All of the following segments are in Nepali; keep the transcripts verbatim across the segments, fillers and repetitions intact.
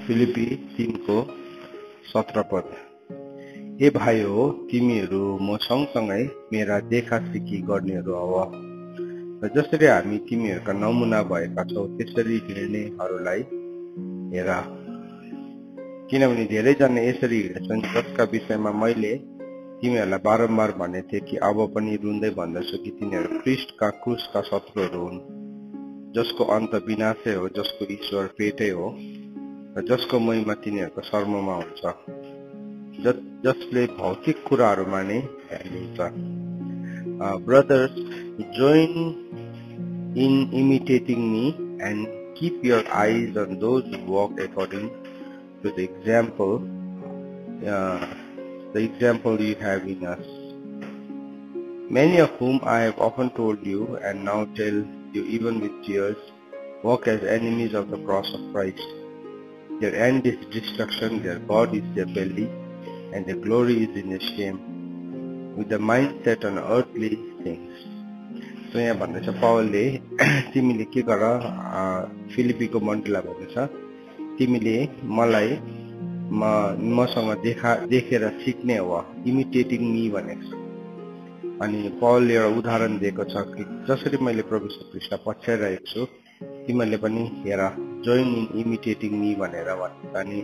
फिलिपी तीन को सत्र पद। ए भाइ हो, तिमीहरू म सँगसँगै मेरा देखा सिकी गर्नेहरू हव र जसरी हामी तिमीहरूका नमुना भएका छौँ त्यसरी हिँड्नेहरूलाई हेर, किनभने धेरैजना यसरी हिँड्छन् जसका विषयमा मैले तिमीहरूलाई बारम्बार भनेको थिएँ कि अब पनि रुँदै भन्दछु कि तिनीहरू ख्रीष्टका क्रुसका शत्रुहरू हुन्, जसको अन्त विनाशै हो, जसको ईश्वर पेटै हो र जसको महिमा तिनीहरूको शर्ममा हुन्छ, जसले भौतिक कुराहरूमा नै ध्यान दिन्छ। Brothers, join in imitating me and keep your eyes on those who walk according to the example, uh, the example you have in us, many of whom I have often told you and now tell you even with tears, walk as enemies of the cross of Christ. Their end is destruction, their God is their belly, and their glory is in their shame, with the mind set on earthly things. So यहाँ भन्दैछ पावलले तिमीले के गर, फिलिपीको मण्डलीलाई भन्दैछ तिमीले मलाई म मसँग देखा देखेर सिक्ने हो, इमिटेटिङ मी भनेको छ। अनि पावलले एउटा उदाहरण दिएको छ कि जसरी मैले प्रभु यीशु ख्रीष्टलाई पछ्याइरहेको छु तिमीहरूले पनि हेर, जोइन इन इमिटेटिङ मी भनेर भन्छ। अनि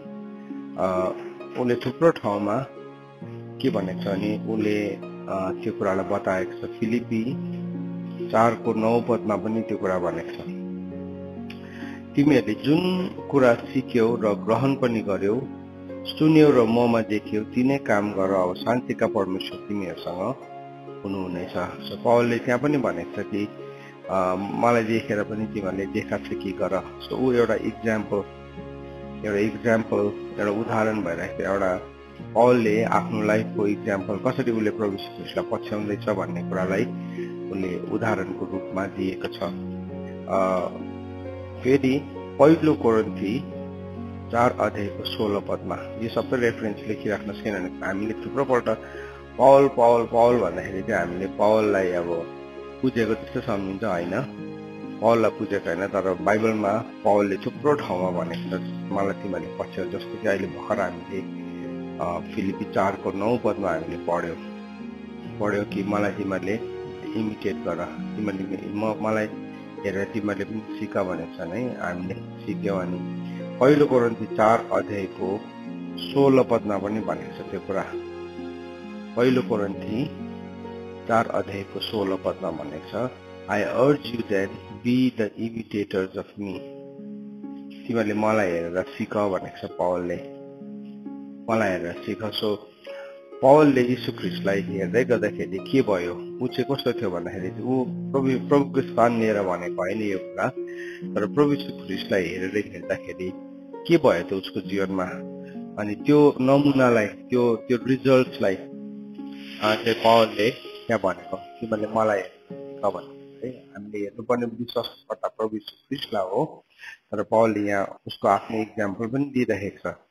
उसले थुप्रो ठाउँमा के भनेको छ अनि उसले त्यो कुरालाई बताएको छ। फिलिपी चार को नौ पदमा पनि त्यो कुरा भनेको छ, तिमीहरूले जुन कुरा सिक्यौ र ग्रहण पनि गर्यौ, सुन्यौ र ममा देख्यौ तिनै काम गर, अब शान्तिका परमेश्वर तिमीहरूसँग हुनुहुनेछ। सो पावलले त्यहाँ पनि भनेको छ कि मलाई देखेर पनि तिमीहरूले देखा सिकी गर। सो ऊ एउटा इक्जाम्पल एउटा इक्जाम्पल एउटा उदाहरण भइरहेको थियो। एउटा पावलले आफ्नो लाइफको इक्जाम्पल कसरी उसले प्रभु यीशु ख्रीष्टलाई पछ्याउँदैछ भन्ने कुरालाई उसले उदाहरणको रूपमा दिएको छ। फेरि पहिलो कोरिन्थी चार अध्यायको सोह्र पदमा यो सबै रेफरेन्स लेखिराख्नुहोस्, किनभने हामीले थुप्रोपल्ट पावल पावल पावल भन्दाखेरि चाहिँ हामीले पावललाई अब पुजेको जस्तो सम्झिन्छ, होइन, पावललाई पुजेको होइन, तर बाइबलमा पावलले थुप्रो ठाउँमा भनेको छ मलाई तिमीहरूले पछ्याउ। जस्तो कि अहिले भर्खर हामीले फिलिपी चारको नौ पदमा हामीले पढ्यौँ पढ्यौँ कि मलाई तिमीहरूले इमिटेट गर, तिमीहरूले म मलाई हेरेर तिमीहरूले पनि सिक भनेको छ है, हामीले सिक्यौँ। अनि पहिलो कोरिन्थी चार अध्यायको सोह्र पदमा पनि भनेको छ त्यो कुरा। पहिलो कोरिन्थी चार अध्यायको सोह्र पदमा भनेको छ, I urge you that be the imitators of me, तिमीहरूले मलाई हेरेर सिक भनेको छ पावलले, मलाई हेरेर सिक। सो पावलले यीशु ख्रीष्टलाई हेर्दै गर्दाखेरि के भयो, ऊ चाहिँ कस्तो थियो भन्दाखेरि ऊ प्रभु प्रभुको स्थान लिएर भनेको होइन यो कुरा, तर प्रभु यीशु ख्रीष्टलाई हेरेर हिँड्दाखेरि के भयो त उसको जीवनमा। अनि त्यो नमुनालाई त्यो त्यो रिजल्ट्सलाई चाहिँ पावलले त्यहाँ भनेको तिमीहरूले मलाई हेरेर भनेको है। हामीले हेर्नुपर्ने विश्वासकर्ता प्रभु यीशु ख्रीष्टलाई हो, तर पावलले यहाँ उसको आफ्नो इक्जाम्पल पनि दिइरहेको छ।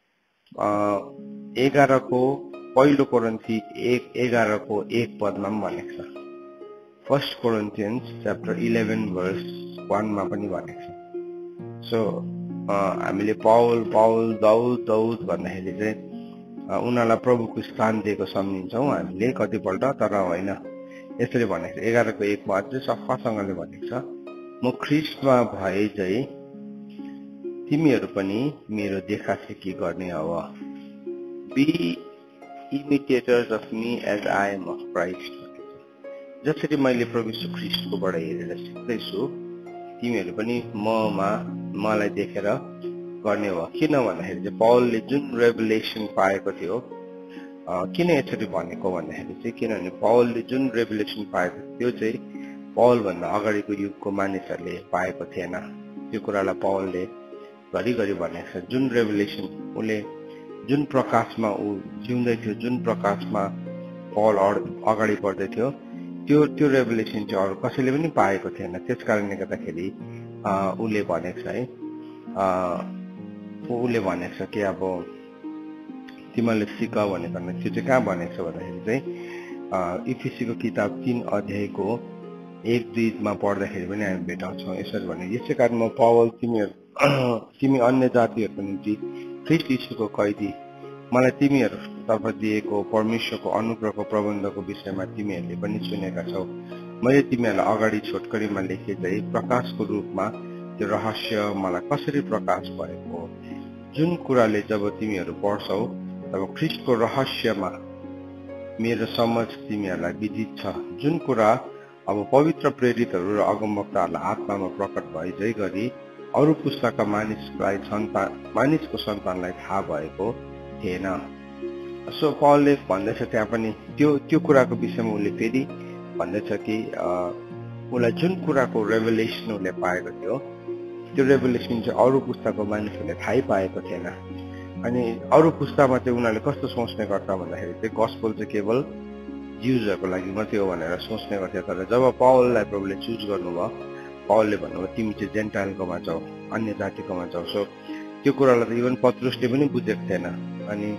एघारको पहिलो कोरिन्थी एक एघारको एक पदमा पनि भनेको छ, first Corinthians chapter eleven verse वानमा पनि भनेको छ। सो हामीले पावल पावल दाउद दाउद भन्दाखेरि चाहिँ उनीहरूलाई प्रभुको स्थान दिएको सम्झिन्छौँ हामीले कतिपल्ट, तर होइन, यसरी भनेको छ एघारको एकमा अझै सफासँगले भनेको छ, म ख्रीष्टमा भए झै तिमीहरू पनि मेरो देखासेखी गर्ने हव, be imitators of me as I am of Christ. जसरी मैले प्रभु यीशु ख्रीष्टकोबाट हेरेर सिक्दैछु तिमीहरू पनि ममा मलाई देखेर गर्ने हो। किन भन्दाखेरि चाहिँ पावलले जुन रेभलेसन पाएको थियो, किन यसरी भनेको भन्दाखेरि चाहिँ किनभने पावलले जुन रेभलेसन पाएको थियो त्यो चाहिँ पावलभन्दा अगाडिको युगको मानिसहरूले पाएको थिएन। त्यो कुरालाई पावलले घरिघरि भनेको छ, जुन रेभलेसन उसले जुन प्रकाशमा ऊ जिउँदै थियो, जुन प्रकाशमा पावल अगाडि बढ्दै थियो, त्यो त्यो रेभलेसन चाहिँ अरू कसैले पनि पाएको थिएन। त्यस कारणले गर्दाखेरि उसले भनेको छ है, उसले भनेको छ कि अब तिमीहरूले सिक भनेको त्यो चाहिँ कहाँ भनेको छ भन्दाखेरि चाहिँ इफिसीको किताब तीन अध्यायको एक दुईमा पढ्दाखेरि पनि हामी भेटाउँछौँ। यसरी भने, यसै कारण म पावल तिमीहरू तिमी अन्य जातिहरूको निम्ति ख्रीष्ट यीशुको कैदी मलाई तिमीहरूतर्फ दिएको परमेश्वरको अनुग्रहको प्रबन्धको विषयमा तिमीहरूले पनि सुनेका छौ। मैले तिमीहरूलाई अगाडि छोटकरीमा लेखे चाहिँ प्रकाशको रूपमा त्यो रहस्य मलाई कसरी प्रकाश भएको हो, जुन कुराले जब तिमीहरू पढ्छौ तब ख्रीष्टको रहस्यमा मेरो समझ तिमीहरूलाई विदित छ, जुन कुरा अब पवित्र प्रेरितहरू र अगमवक्ताहरूलाई आत्मामा प्रकट भए जै गरी अरू पुस्ताका मानिसलाई सन्तान मानिसको सन्तानलाई थाहा भएको थिएन। सो पौलले भन्दैछ त्यहाँ पनि त्यो त्यो कुराको विषयमा उसले फेरि भन्दैछ कि उसलाई जुन कुराको रेभेलेसन उसले पाएको थियो त्यो रेभेलेसन चाहिँ अरू पुस्ताको मानिसहरूले थाहै पाएको थिएन। अनि अरू पुस्तामा चाहिँ उनीहरूले कस्तो सोच्ने गर्छ भन्दाखेरि चाहिँ गस्पल चाहिँ केवल ज्युजहरूको लागि मात्रै हो भनेर सोच्ने गर्थे। तर जब पौललाई प्रभुले चुज गर्नुभयो, पौलले भन्नुभयो तिमी चाहिँ जेन्टाइलकोमा जाऊ, अन्य जातिकोमा जाऊ। सो त्यो कुरालाई त इभन पत्रुसले पनि बुझेको थिएन। अनि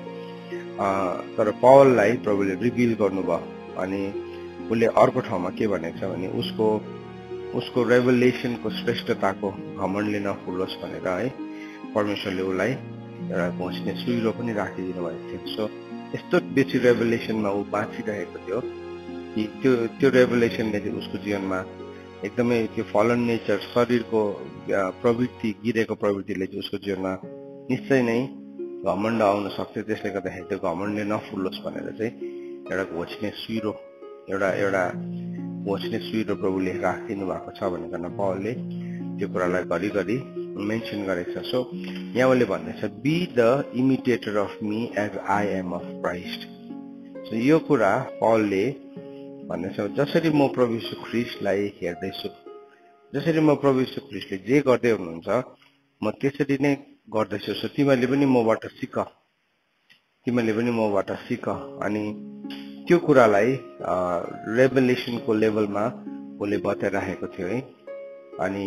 तर पौललाई प्रभुले रिभिल गर्नुभयो। अनि उसले अर्को ठाउँमा के भनेको छ भने उसको उसको रेभेलेसनको श्रेष्ठताको घमण्डले नफुलोस् भनेर है परमेश्वरले उसलाई एउटा घोषणे सुइरो पनि राखिदिनु भएको थियो। सो यस्तो बेसी रेभेलेसनमा ऊ बाँचिरहेको थियो कि त्यो त्यो रेभेलेसनले चाहिँ उसको जीवनमा एकदमै त्यो फलन नेचर शरीरको प्रवृत्ति गिरेको प्रवृत्तिले चाहिँ उसको जीवनमा निश्चय नै घमण्ड आउन सक्थ्यो। त्यसले गर्दाखेरि त्यो घमण्डले नफुलोस् भनेर चाहिँ एउटा घोषणे सुइरो एउटा एउटा घोषणे सुइरो प्रभुले राखिदिनु भएको छ भनेर पौलले त्यो कुरालाई घरिघरि मेन्सन गरेको छ। सो यहाँ उसले भन्दैछ be the imitator of me as I am of Christ. So यो कुरा पौलले भन्दैछ जसरी म प्रभु यीशु ख्रीष्टलाई हेर्दैछु, जसरी म प्रभु यीशु ख्रीष्टले जे गर्दै हुनुहुन्छ म त्यसरी नै गर्दैछु। सो तिमीहरूले पनि मबाट सिक, तिमीहरूले पनि मबाट सिक। अनि त्यो कुरालाई रेभेलेसनको लेभलमा उसले बताइराखेको थियो है। अनि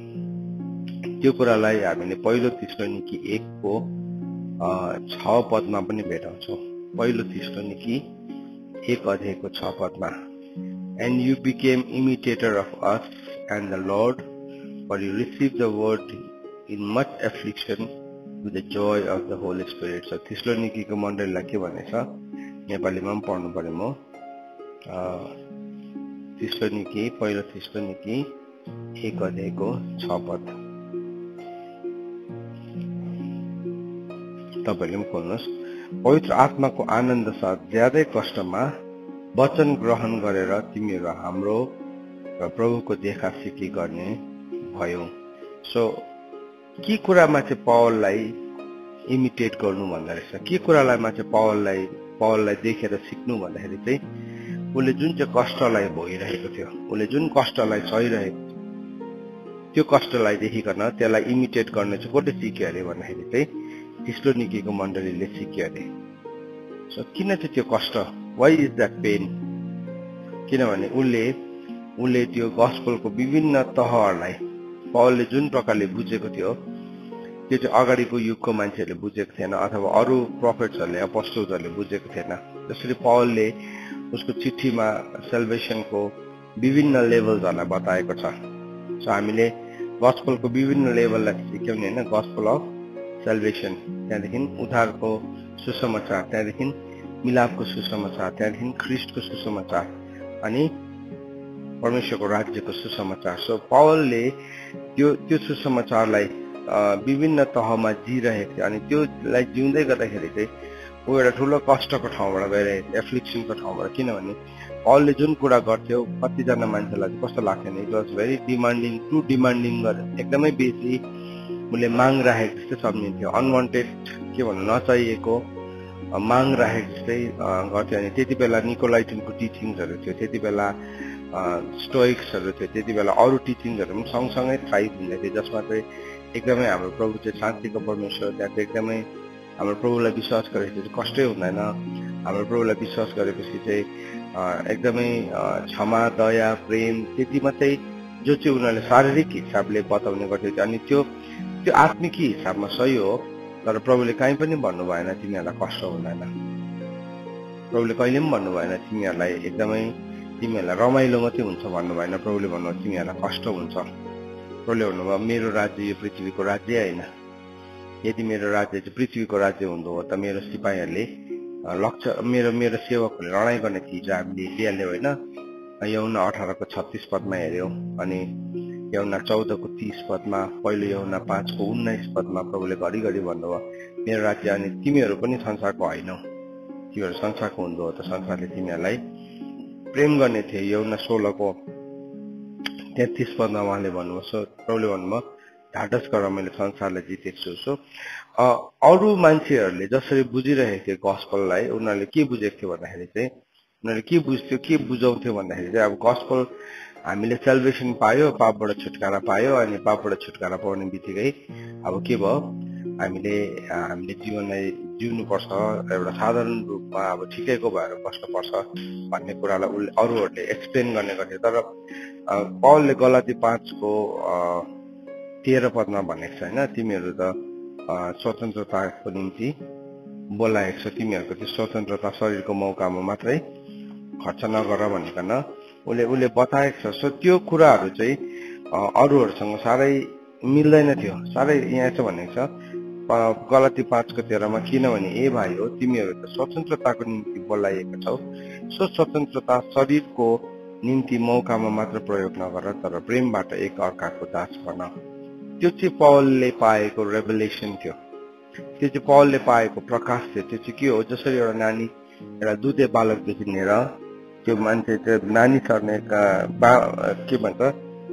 त्यो कुरालाई हामीले पहिलो थिस्सलुनिकी एकको छ पदमा पनि भेटाउँछौँ। पहिलो थिस्सलुनिकी एक अध्यायको छ पदमा and you became imitator of us and the Lord for you receive the word in much affliction with the joy of the Holy Spirit. So थिस्सलुनिकीको मण्डलीलाई के भनेछ नेपालीमा पनि पढ्नु पर्यो। म थिस्सलुनिकी पहिलो थिस्सलुनिकी एक अध्यायको छ पद तपाईले पनि खोल्नुहोस्। पवित्र आत्माको आनन्द साथ ज्यादै कष्टमा वचन ग्रहण गरेर तिमीहरू हाम्रो र प्रभुको देखा सिकी गर्ने भयो। सो के कुरामा चाहिँ पौललाई इमिटेट गर्नु भन्दा रहेछ, के कुरालाई चाहिँ पौललाई पौललाई देखेर सिक्नु भन्दाखेरि चाहिँ उसले जुन चाहिँ कष्टलाई भोगिरहेको थियो, उसले जुन कष्टलाई सहिरहेको थियो त्यो कष्टलाई देखिकन त्यसलाई इमिटेट गर्ने चाहिँ कसले सिक्यो अरे भन्दाखेरि चाहिँ थिस्सलुनिकीको मण्डलीले सिक्यो अरे। सो किन चाहिँ त्यो कष्ट, वाइ इज द्याट पेन? किनभने उसले उसले त्यो गस्पलको विभिन्न तहहरूलाई पौलले जुन प्रकारले बुझेको थियो त्यो चाहिँ अगाडिको युगको मान्छेहरूले बुझेको थिएन अथवा अरू प्रोफेट्सहरूले अपोस्टल्सहरूले बुझेको थिएन। जसरी पौलले उसको चिठीमा सेल्भेसनको विभिन्न लेभल्सहरूलाई बताएको छ। सो हामीले गस्पलको विभिन्न लेभललाई सिक्यौँ नि होइन, गस्पल अफ सेल्भेसन, त्यहाँदेखि उद्धारको सुसमाचार, त्यहाँदेखि मिलापको सुसमाचार, त्यहाँदेखि ख्रीष्टको सुसमाचार अनि परमेश्वरको राज्यको सुसमाचार। सो पौलले त्यो त्यो सुसमाचारलाई विभिन्न तहमा जिरहेको थियो। अनि त्योलाई जिउँदै गर्दाखेरि चाहिँ ऊ एउटा ठुलो कष्टको ठाउँबाट गइरहेको थियो, एफ्लिक्सनको ठाउँबाट। किनभने पौलले जुन कुरा गर्थ्यो कतिजना मान्छेलाई कस्तो लाग्थ्यो भने it was very demanding, too demanding गरेर एकदमै बेसी उसले माग राखेको जस्तै सम्झिन्थ्यो। अनवान्टेड के भन्नु नचाहिएको माग राखेको जस्तै गर्थ्यो। अनि त्यति बेला निकोलाइटनको टिचिङ्सहरू थियो, त्यति बेला स्टोइक्सहरू थियो, त्यति बेला अरू टिचिङ्सहरू पनि सँगसँगै थ्राइभ हुँदै थियो, जसमा चाहिँ एकदमै हाम्रो प्रभु चाहिँ शान्तिको परमेश्वर, त्यहाँ चाहिँ एकदमै हाम्रो प्रभुलाई विश्वास गरेपछि चाहिँ कष्टै हुँदैन। हाम्रो प्रभुलाई विश्वास गरेपछि चाहिँ एकदमै क्षमा, दया, प्रेम त्यति मात्रै जो चाहिँ उनीहरूले शारीरिक हिसाबले बताउने गर्थ्यो। अनि त्यो त्यो आत्मिक हिसाबमा सही हो, तर प्रभुले कहीँ पनि भन्नु भएन तिमीहरूलाई कष्ट हुँदैन। प्रभुले कहिले पनि भन्नु भएन तिमीहरूलाई एकदमै तिमीहरूलाई रमाइलो मात्रै हुन्छ भन्नु भएन। प्रभुले भन्नुभयो तिमीहरूलाई कष्ट हुन्छ। प्रभुले भन्नुभयो मेरो राज्य यो पृथ्वीको राज्य होइन, यदि मेरो राज्य चाहिँ पृथ्वीको राज्य हुँदो हो त मेरो सिपाहीहरूले लक्ष्य मेरो मेरो सेवकहरूले लडाईँ गर्ने थिए जो हामीले लिइहाल्यो होइन। यहुन्ना अठारको छत्तीस पदमा हेऱ्यौँ अनि यहुन्ना चौधको तीस पदमा पहिलो यहुन्ना पाँचको उन्नाइस पदमा प्रभुले घरिघरि भन्नुभयो मेरो राज्य अनि तिमीहरू पनि संसारको होइनौ, तिमीहरू संसारको हुँदो हो त संसारले तिमीहरूलाई प्रेम गर्ने थिए। यहुन्ना सोह्रको तेत्तीस पदमा उहाँले भन्नुभयो प्रभुले भन्नुभयो ढाडस गर मैले संसारलाई जितेको छु। सो अरू मान्छेहरूले जसरी बुझिरहेको थियो गस्पललाई उनीहरूले के बुझेको थियो भन्दाखेरि चाहिँ उनीहरूले के बुझ्थ्यो के बुझाउँथ्यो भन्दाखेरि चाहिँ अब गस्पल हामीले सेल्भेसन पायो, पापबाट छुटकारा पायो अनि पापबाट छुटकारा पाउने बित्तिकै अब के भयो हामीले हामीले जीवनलाई जिउनुपर्छ एउटा साधारण रूपमा अब ठिकैको भएर बस्नुपर्छ भन्ने कुरालाई उसले अरूहरूले एक्सप्लेन गर्ने गर्थे। तर पौलले गलाती पाँचको तेह्र पदमा भनेको छ होइन तिमीहरू त स्वतन्त्रताको निम्ति बोलाएको छ, तिमीहरूको त्यो स्वतन्त्रता शरीरको मौकामा मात्रै खर्च नगर भनिकन उसले उसले बताएको छ। सो त्यो कुराहरू चाहिँ अरूहरूसँग साह्रै मिल्दैन थियो, साह्रै यहाँ चाहिँ भनेको छ गलाती पाँचको तेह्रमा किनभने ए भाइ हो तिमीहरू त स्वतन्त्रताको निम्ति बोलाइएका छौ, सो स्वतन्त्रता शरीरको निम्ति मौकामा मात्र प्रयोग नगर तर प्रेमबाट एक अर्काको दास बन। त्यो चाहिँ पौलले पाएको रेभेलेसन थियो, त्यो चाहिँ पौलले पाएको प्रकाश थियो। त्यो चाहिँ के हो जसरी एउटा नानी एउटा दुधे बालकदेखि लिएर त्यो मान्छे चाहिँ नानी चर्ने बा के भन्छ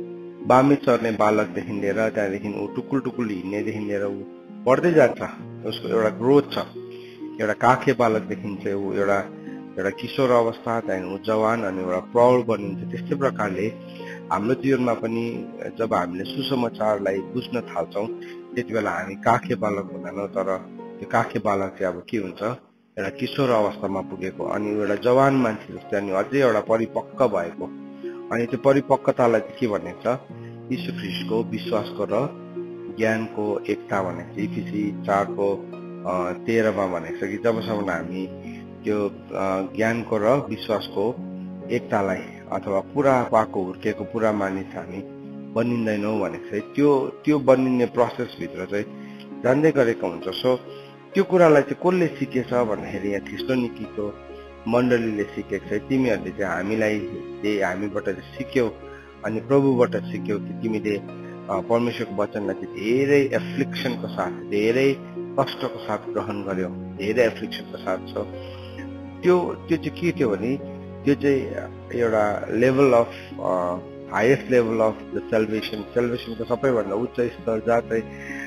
बामी चर्ने बालकदेखि लिएर त्यहाँदेखि ऊ टुकुल टुकुल हिँड्नेदेखि लिएर ऊ बढ्दै जान्छ, उसको एउटा ग्रोथ छ। एउटा काखे बालकदेखि चाहिँ ऊ एउटा एउटा किशोर अवस्था त्यहाँदेखि ऊ जवान अनि एउटा प्रौढ बनिन्छ। त्यस्तै प्रकारले हाम्रो जीवनमा पनि जब हामीले सुसमाचारलाई बुझ्न थाल्छौँ त्यति बेला हामी काखे बालक हुँदैनौँ तर त्यो काखे बालक चाहिँ अब के हुन्छ एउटा किशोर अवस्थामा पुगेको अनि एउटा जवान मान्छे जस्तै अनि अझै एउटा परिपक्व भएको। अनि त्यो परिपक्वतालाई चाहिँ के भनेको छ यीशु ख्रीष्टको विश्वासको र ज्ञानको एकता भनेको छ। इफिसी चारको तेह्रमा भनेको छ कि जबसम्म हामी त्यो ज्ञानको र विश्वासको एकतालाई अथवा पुरा पाएको हुर्केको पुरा मानिस हामी बनिँदैनौँ भनेको छ। त्यो त्यो बनिने प्रोसेसभित्र चाहिँ जान्दै गरेको हुन्छ। सो त्यो कुरालाई चाहिँ कसले सिकेछ भन्दाखेरि यहाँ थिस्सलुनिकीको मण्डलीले सिकेको छ। तिमीहरूले चाहिँ हामीलाई हामीबाट सिक्यौ अनि प्रभुबाट सिक्यौ कि तिमीले परमेश्वरको वचनलाई चाहिँ धेरै एफ्लिक्सनको साथ धेरै कष्टको साथ ग्रहण गर्यौ, धेरै एफ्लिक्सनको साथ छ। त्यो त्यो चाहिँ के थियो भने त्यो चाहिँ एउटा level of highest level of the salvation सेल्भेसनको सबैभन्दा उच्च स्तर जहाँ चाहिँ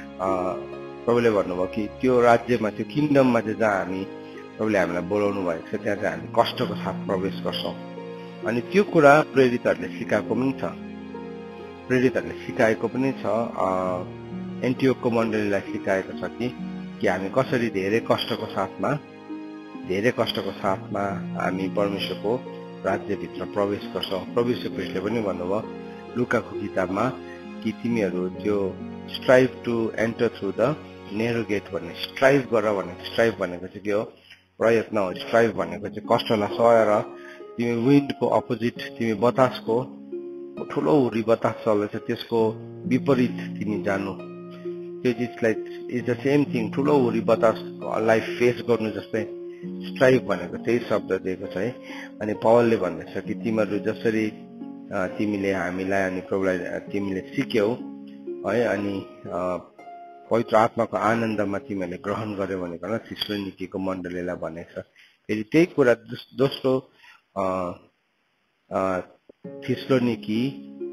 प्रभुले भन्नुभयो कि त्यो राज्यमा त्यो किङडममा चाहिँ जहाँ हामी प्रभुले हामीलाई बोलाउनु भएको छ त्यहाँ चाहिँ हामी कष्टको साथ प्रवेश गर्छौँ। अनि त्यो कुरा प्रेरितहरूले सिकाएको पनि छ प्रेरितहरूले सिकाएको पनि छ एन्टियोकको मण्डलीलाई सिकाएको छ कि कि हामी कसरी धेरै कष्टको साथमा धेरै कष्टको साथमा हामी परमेश्वरको राज्यभित्र प्रवेश गर्छौँ। प्रभु यीशु ख्रीष्टले पनि भन्नुभयो लुकाको किताबमा कि तिमीहरू त्यो strive to enter through the narrow gate भन्ने स्ट्राइभ गर भनेको स्ट्राइभ भनेको चाहिँ के हो प्रयत्न हो। स्ट्राइभ भनेको चाहिँ कष्टलाई सहेर तिमी विन्डको अपोजिट तिमी बतासको ठुलो हुरी बतास चल्दैछ त्यसको विपरीत तिमी जानु, त्यो चिजलाई इज द सेम थिङ। ठुलो हुरी बतासलाई फेस गर्नु जस्तै स्ट्राइभ भनेको त्यही शब्द दिएको छ है। अनि पौलले भन्दैछ कि तिमीहरू जसरी तिमीले हामीलाई अनि प्रभुलाई तिमीले सिक्यौ है अनि पवित्र आत्माको आनन्दमा तिमीहरूले ग्रहण गर्यो भनेर थिस्सलुनिकीको मण्डलीलाई भनेको छ। फेरि त्यही कुरा दोस्रो थिस्सलुनिकी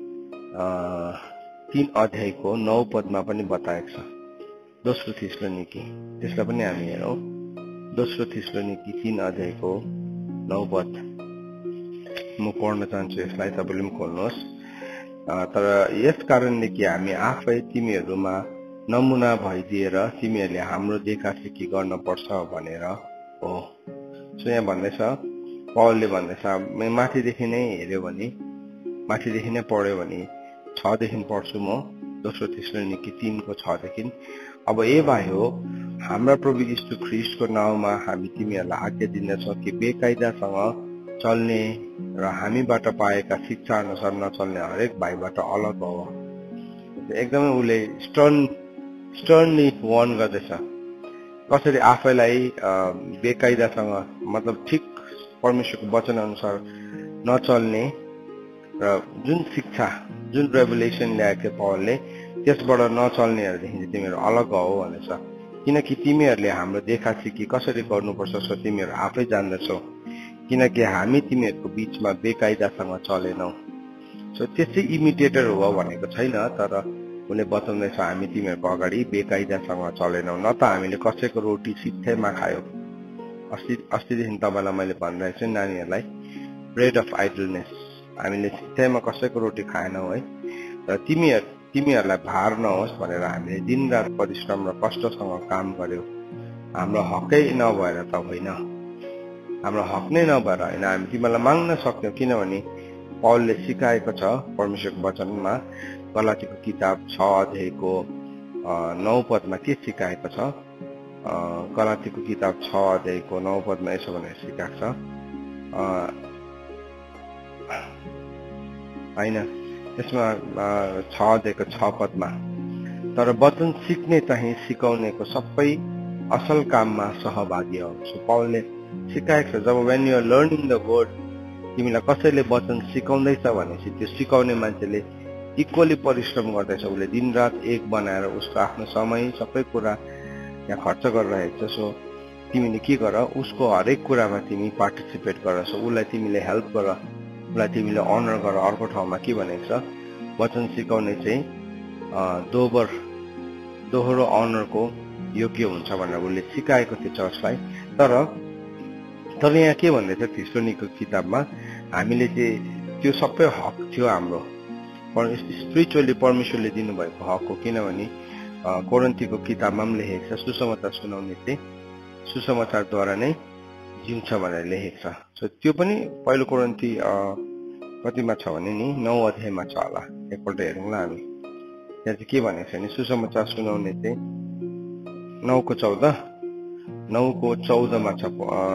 तीन अध्यायको नौ पदमा पनि बताएको छ। दोस्रो थिस्सलुनिकी त्यसलाई पनि हामी हेरौँ। दोस्रो थिस्सलुनिकी तीन अध्यायको नौ पद म पढ्न चाहन्छु, यसलाई तपाईँले पनि खोल्नुहोस्। तर यस कारणले कि हामी आफै तिमीहरूमा नमुना भइदिएर तिमीहरूले हाम्रो देखासेखी गर्न पर्छ भनेर हो। सो यहाँ भन्दैछ पौलले भन्दैछ माथिदेखि नै हेऱ्यो भने माथिदेखि नै पढ्यो भने छदेखि पढ्छु म दोस्रो थिस्सलुनिकी तीनको छदेखि। अब ए भाइ हो हाम्रा प्रभु यीशु ख्रीष्टको नाउँमा हामी तिमीहरूलाई आज्ञा दिनेछौँ कि बेकायदासँग चल्ने र हामीबाट पाएका शिक्षा अनुसार नचल्ने हरेक भाइबाट अलग हो। एकदमै उसले स्टर्न स्टर्नली वार्न गर्दैछ कसरी आफैलाई बेकायदासँग मतलब ठिक परमेश्वरको वचन अनुसार नचल्ने र जुन शिक्षा जुन रेभुलेसन ल्याएको पौलले त्यसबाट नचल्नेहरूदेखि तिमीहरू अलग हो भनेछ किनकि तिमीहरूले हाम्रो देखासिकी कसरी गर्नुपर्छ सो तिमीहरू आफै जान्दछौ किनकि हामी तिमीहरूको बीचमा बेकायदासँग चलेनौ सो त्यसै इमिटेटर हो भनेको छैन तर उनले बताउँदैछ हामी तिमीहरूको अगाडि बेकायदासँग चलेनौ न त हामीले कसैको रोटी सित्थैमा खायौ अस्ति अस्तिदेखि तपाईँलाई मैले भनिरहेको छु नानीहरूलाई ब्रेड अफ आइडलनेस हामीले सित्थैमा कसैको रोटी खाएनौ है र तिमीहरू तिमीहरूलाई भार नहोस् भनेर हामीले दिनरात परिश्रम र कष्टसँग काम गर्यौ हाम्रो हकै नभएर त होइन हाम्रो हक नै नभएर होइन हामी तिमीलाई माग्न सक्छौँ किनभने पौलले सिकाएको छ परमेश्वरको वचनमा गलातीको किताब छ अध्यायको नौ पदमा के सिकाएको छ गलातीको किताब छ अध्यायको नौ पदमा यसो भनेर सिकाएको छ होइन यसमा छ अध्यायको छ पदमा तर वचन सिक्ने चाहिँ सिकाउनेको सबै असल काममा सहभागी हो सो पौलले सिकाएको छ जब when you are learning the word तिमीलाई कसैले वचन सिकाउँदैछ भनेपछि त्यो सिकाउने मान्छेले इक्वली परिश्रम गर्दैछ उसले दिनरात एक बनाएर उसको आफ्नो समय सबै कुरा यहाँ खर्च गरिरहेको छ सो तिमीले के गर उसको हरेक कुरामा तिमी पार्टिसिपेट गर सो उसलाई तिमीले हेल्प गर उसलाई तिमीले अनर गर अर्को ठाउँमा के भनेको छ वचन सिकाउने चाहिँ दोबर दोहोरो अनरको योग्य हुन्छ भनेर उसले सिकाएको थियो चर्चलाई तर तर यहाँ के भन्दैछ थिस्सलुनीको किताबमा हामीले चाहिँ त्यो सबै हक थियो हाम्रो स्पिरिचुअली परमेश्वरले दिनुभएको हक हो किनभने कोरिन्थीको किताबमा पनि लेखेको छ सुसमाचार सुनाउने चाहिँ सुसमाचारद्वारा नै जिउँछ भनेर लेखेको छ सो त्यो पनि पहिलो कोरिन्थी कतिमा छ भने नि नौ अध्यायमा छ होला एकपल्ट हेरौँला हामी त्यहाँ चाहिँ के भनेको छ भने सुसमाचार सुनाउने चाहिँ नौको चौध नौको चौधमा छ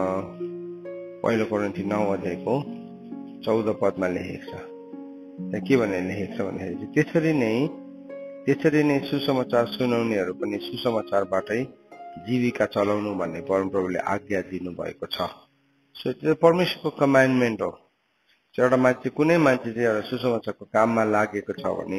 पहिलो कोरिन्थी नौ अध्यायको चौध पदमा लेखेको छ त्यहाँ के भनेर लेखेको छ भन्दाखेरि त्यसरी नै त्यसरी नै सुसमाचार सुनाउनेहरू पनि सुसमाचारबाटै जीविका चलाउनु भन्ने परमप्रभुले आज्ञा दिनुभएको छ सो त्यो परमेश्वरको कमान्डमेन्ट हो एउटा मान्छे कुनै मान्छे चाहिँ एउटा सुसमाचारको काममा लागेको छ भने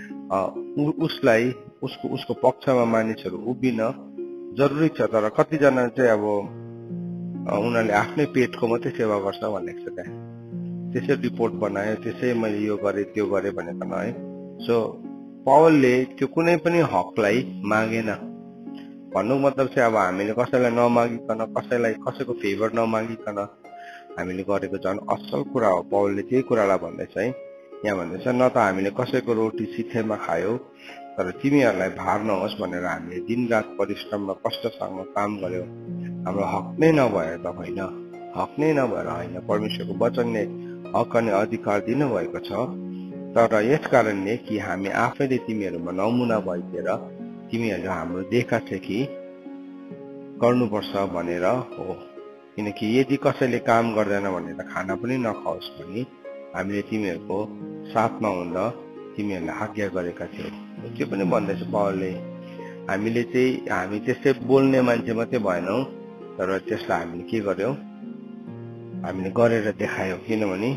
उसलाई उसको उसको पक्षमा मानिसहरू उभिन जरुरी छ तर कतिजना चाहिँ अब उनीहरूले आफ्नै पेटको मात्रै सेवा गर्छ भनेको छ त्यहाँ त्यसै रिपोर्ट बनायो त्यसै मैले यो गरेँ त्यो गरेँ भनेको है सो पौलले त्यो कुनै पनि हकलाई मागेन भन्नुको मतलब चाहिँ अब हामीले कसैलाई नमागिकन कसैलाई कसैको फेभर नमागिकन हामीले गरेको झन् असल कुरा हो पौलले त्यही कुरालाई भन्दैछ है यहाँ भन्दैछ न त हामीले कसैको रोटी सिथेमा खायौ तर तिमीहरूलाई भार नहोस् भनेर हामीले दिनरात परिश्रम र कष्टसँग काम गर्यौ हाम्रो हक नै नभएर त होइन हक नै नभएर होइन परमेश्वरको वचनले हक अनि अधिकार दिनुभएको छ तर यस कारणले कि हामी आफैले तिमीहरूमा नमुना भइदिएर तिमीहरूले हाम्रो देखा छ कि गर्नुपर्छ भनेर हो किनकि यदि कसैले काम गर्दैन भनेर खाना पनि नखाओस् भने हामीले तिमीहरूको साथमा हुँदा तिमीहरूलाई आज्ञा गरेका थियौ त्यो पनि भन्दैछ पौलले हामीले चाहिँ हामी त्यस्तै बोल्ने मान्छे मात्रै भएनौँ तर त्यसलाई हामीले के गर्यौं हामीले गरेर देखायौं किनभने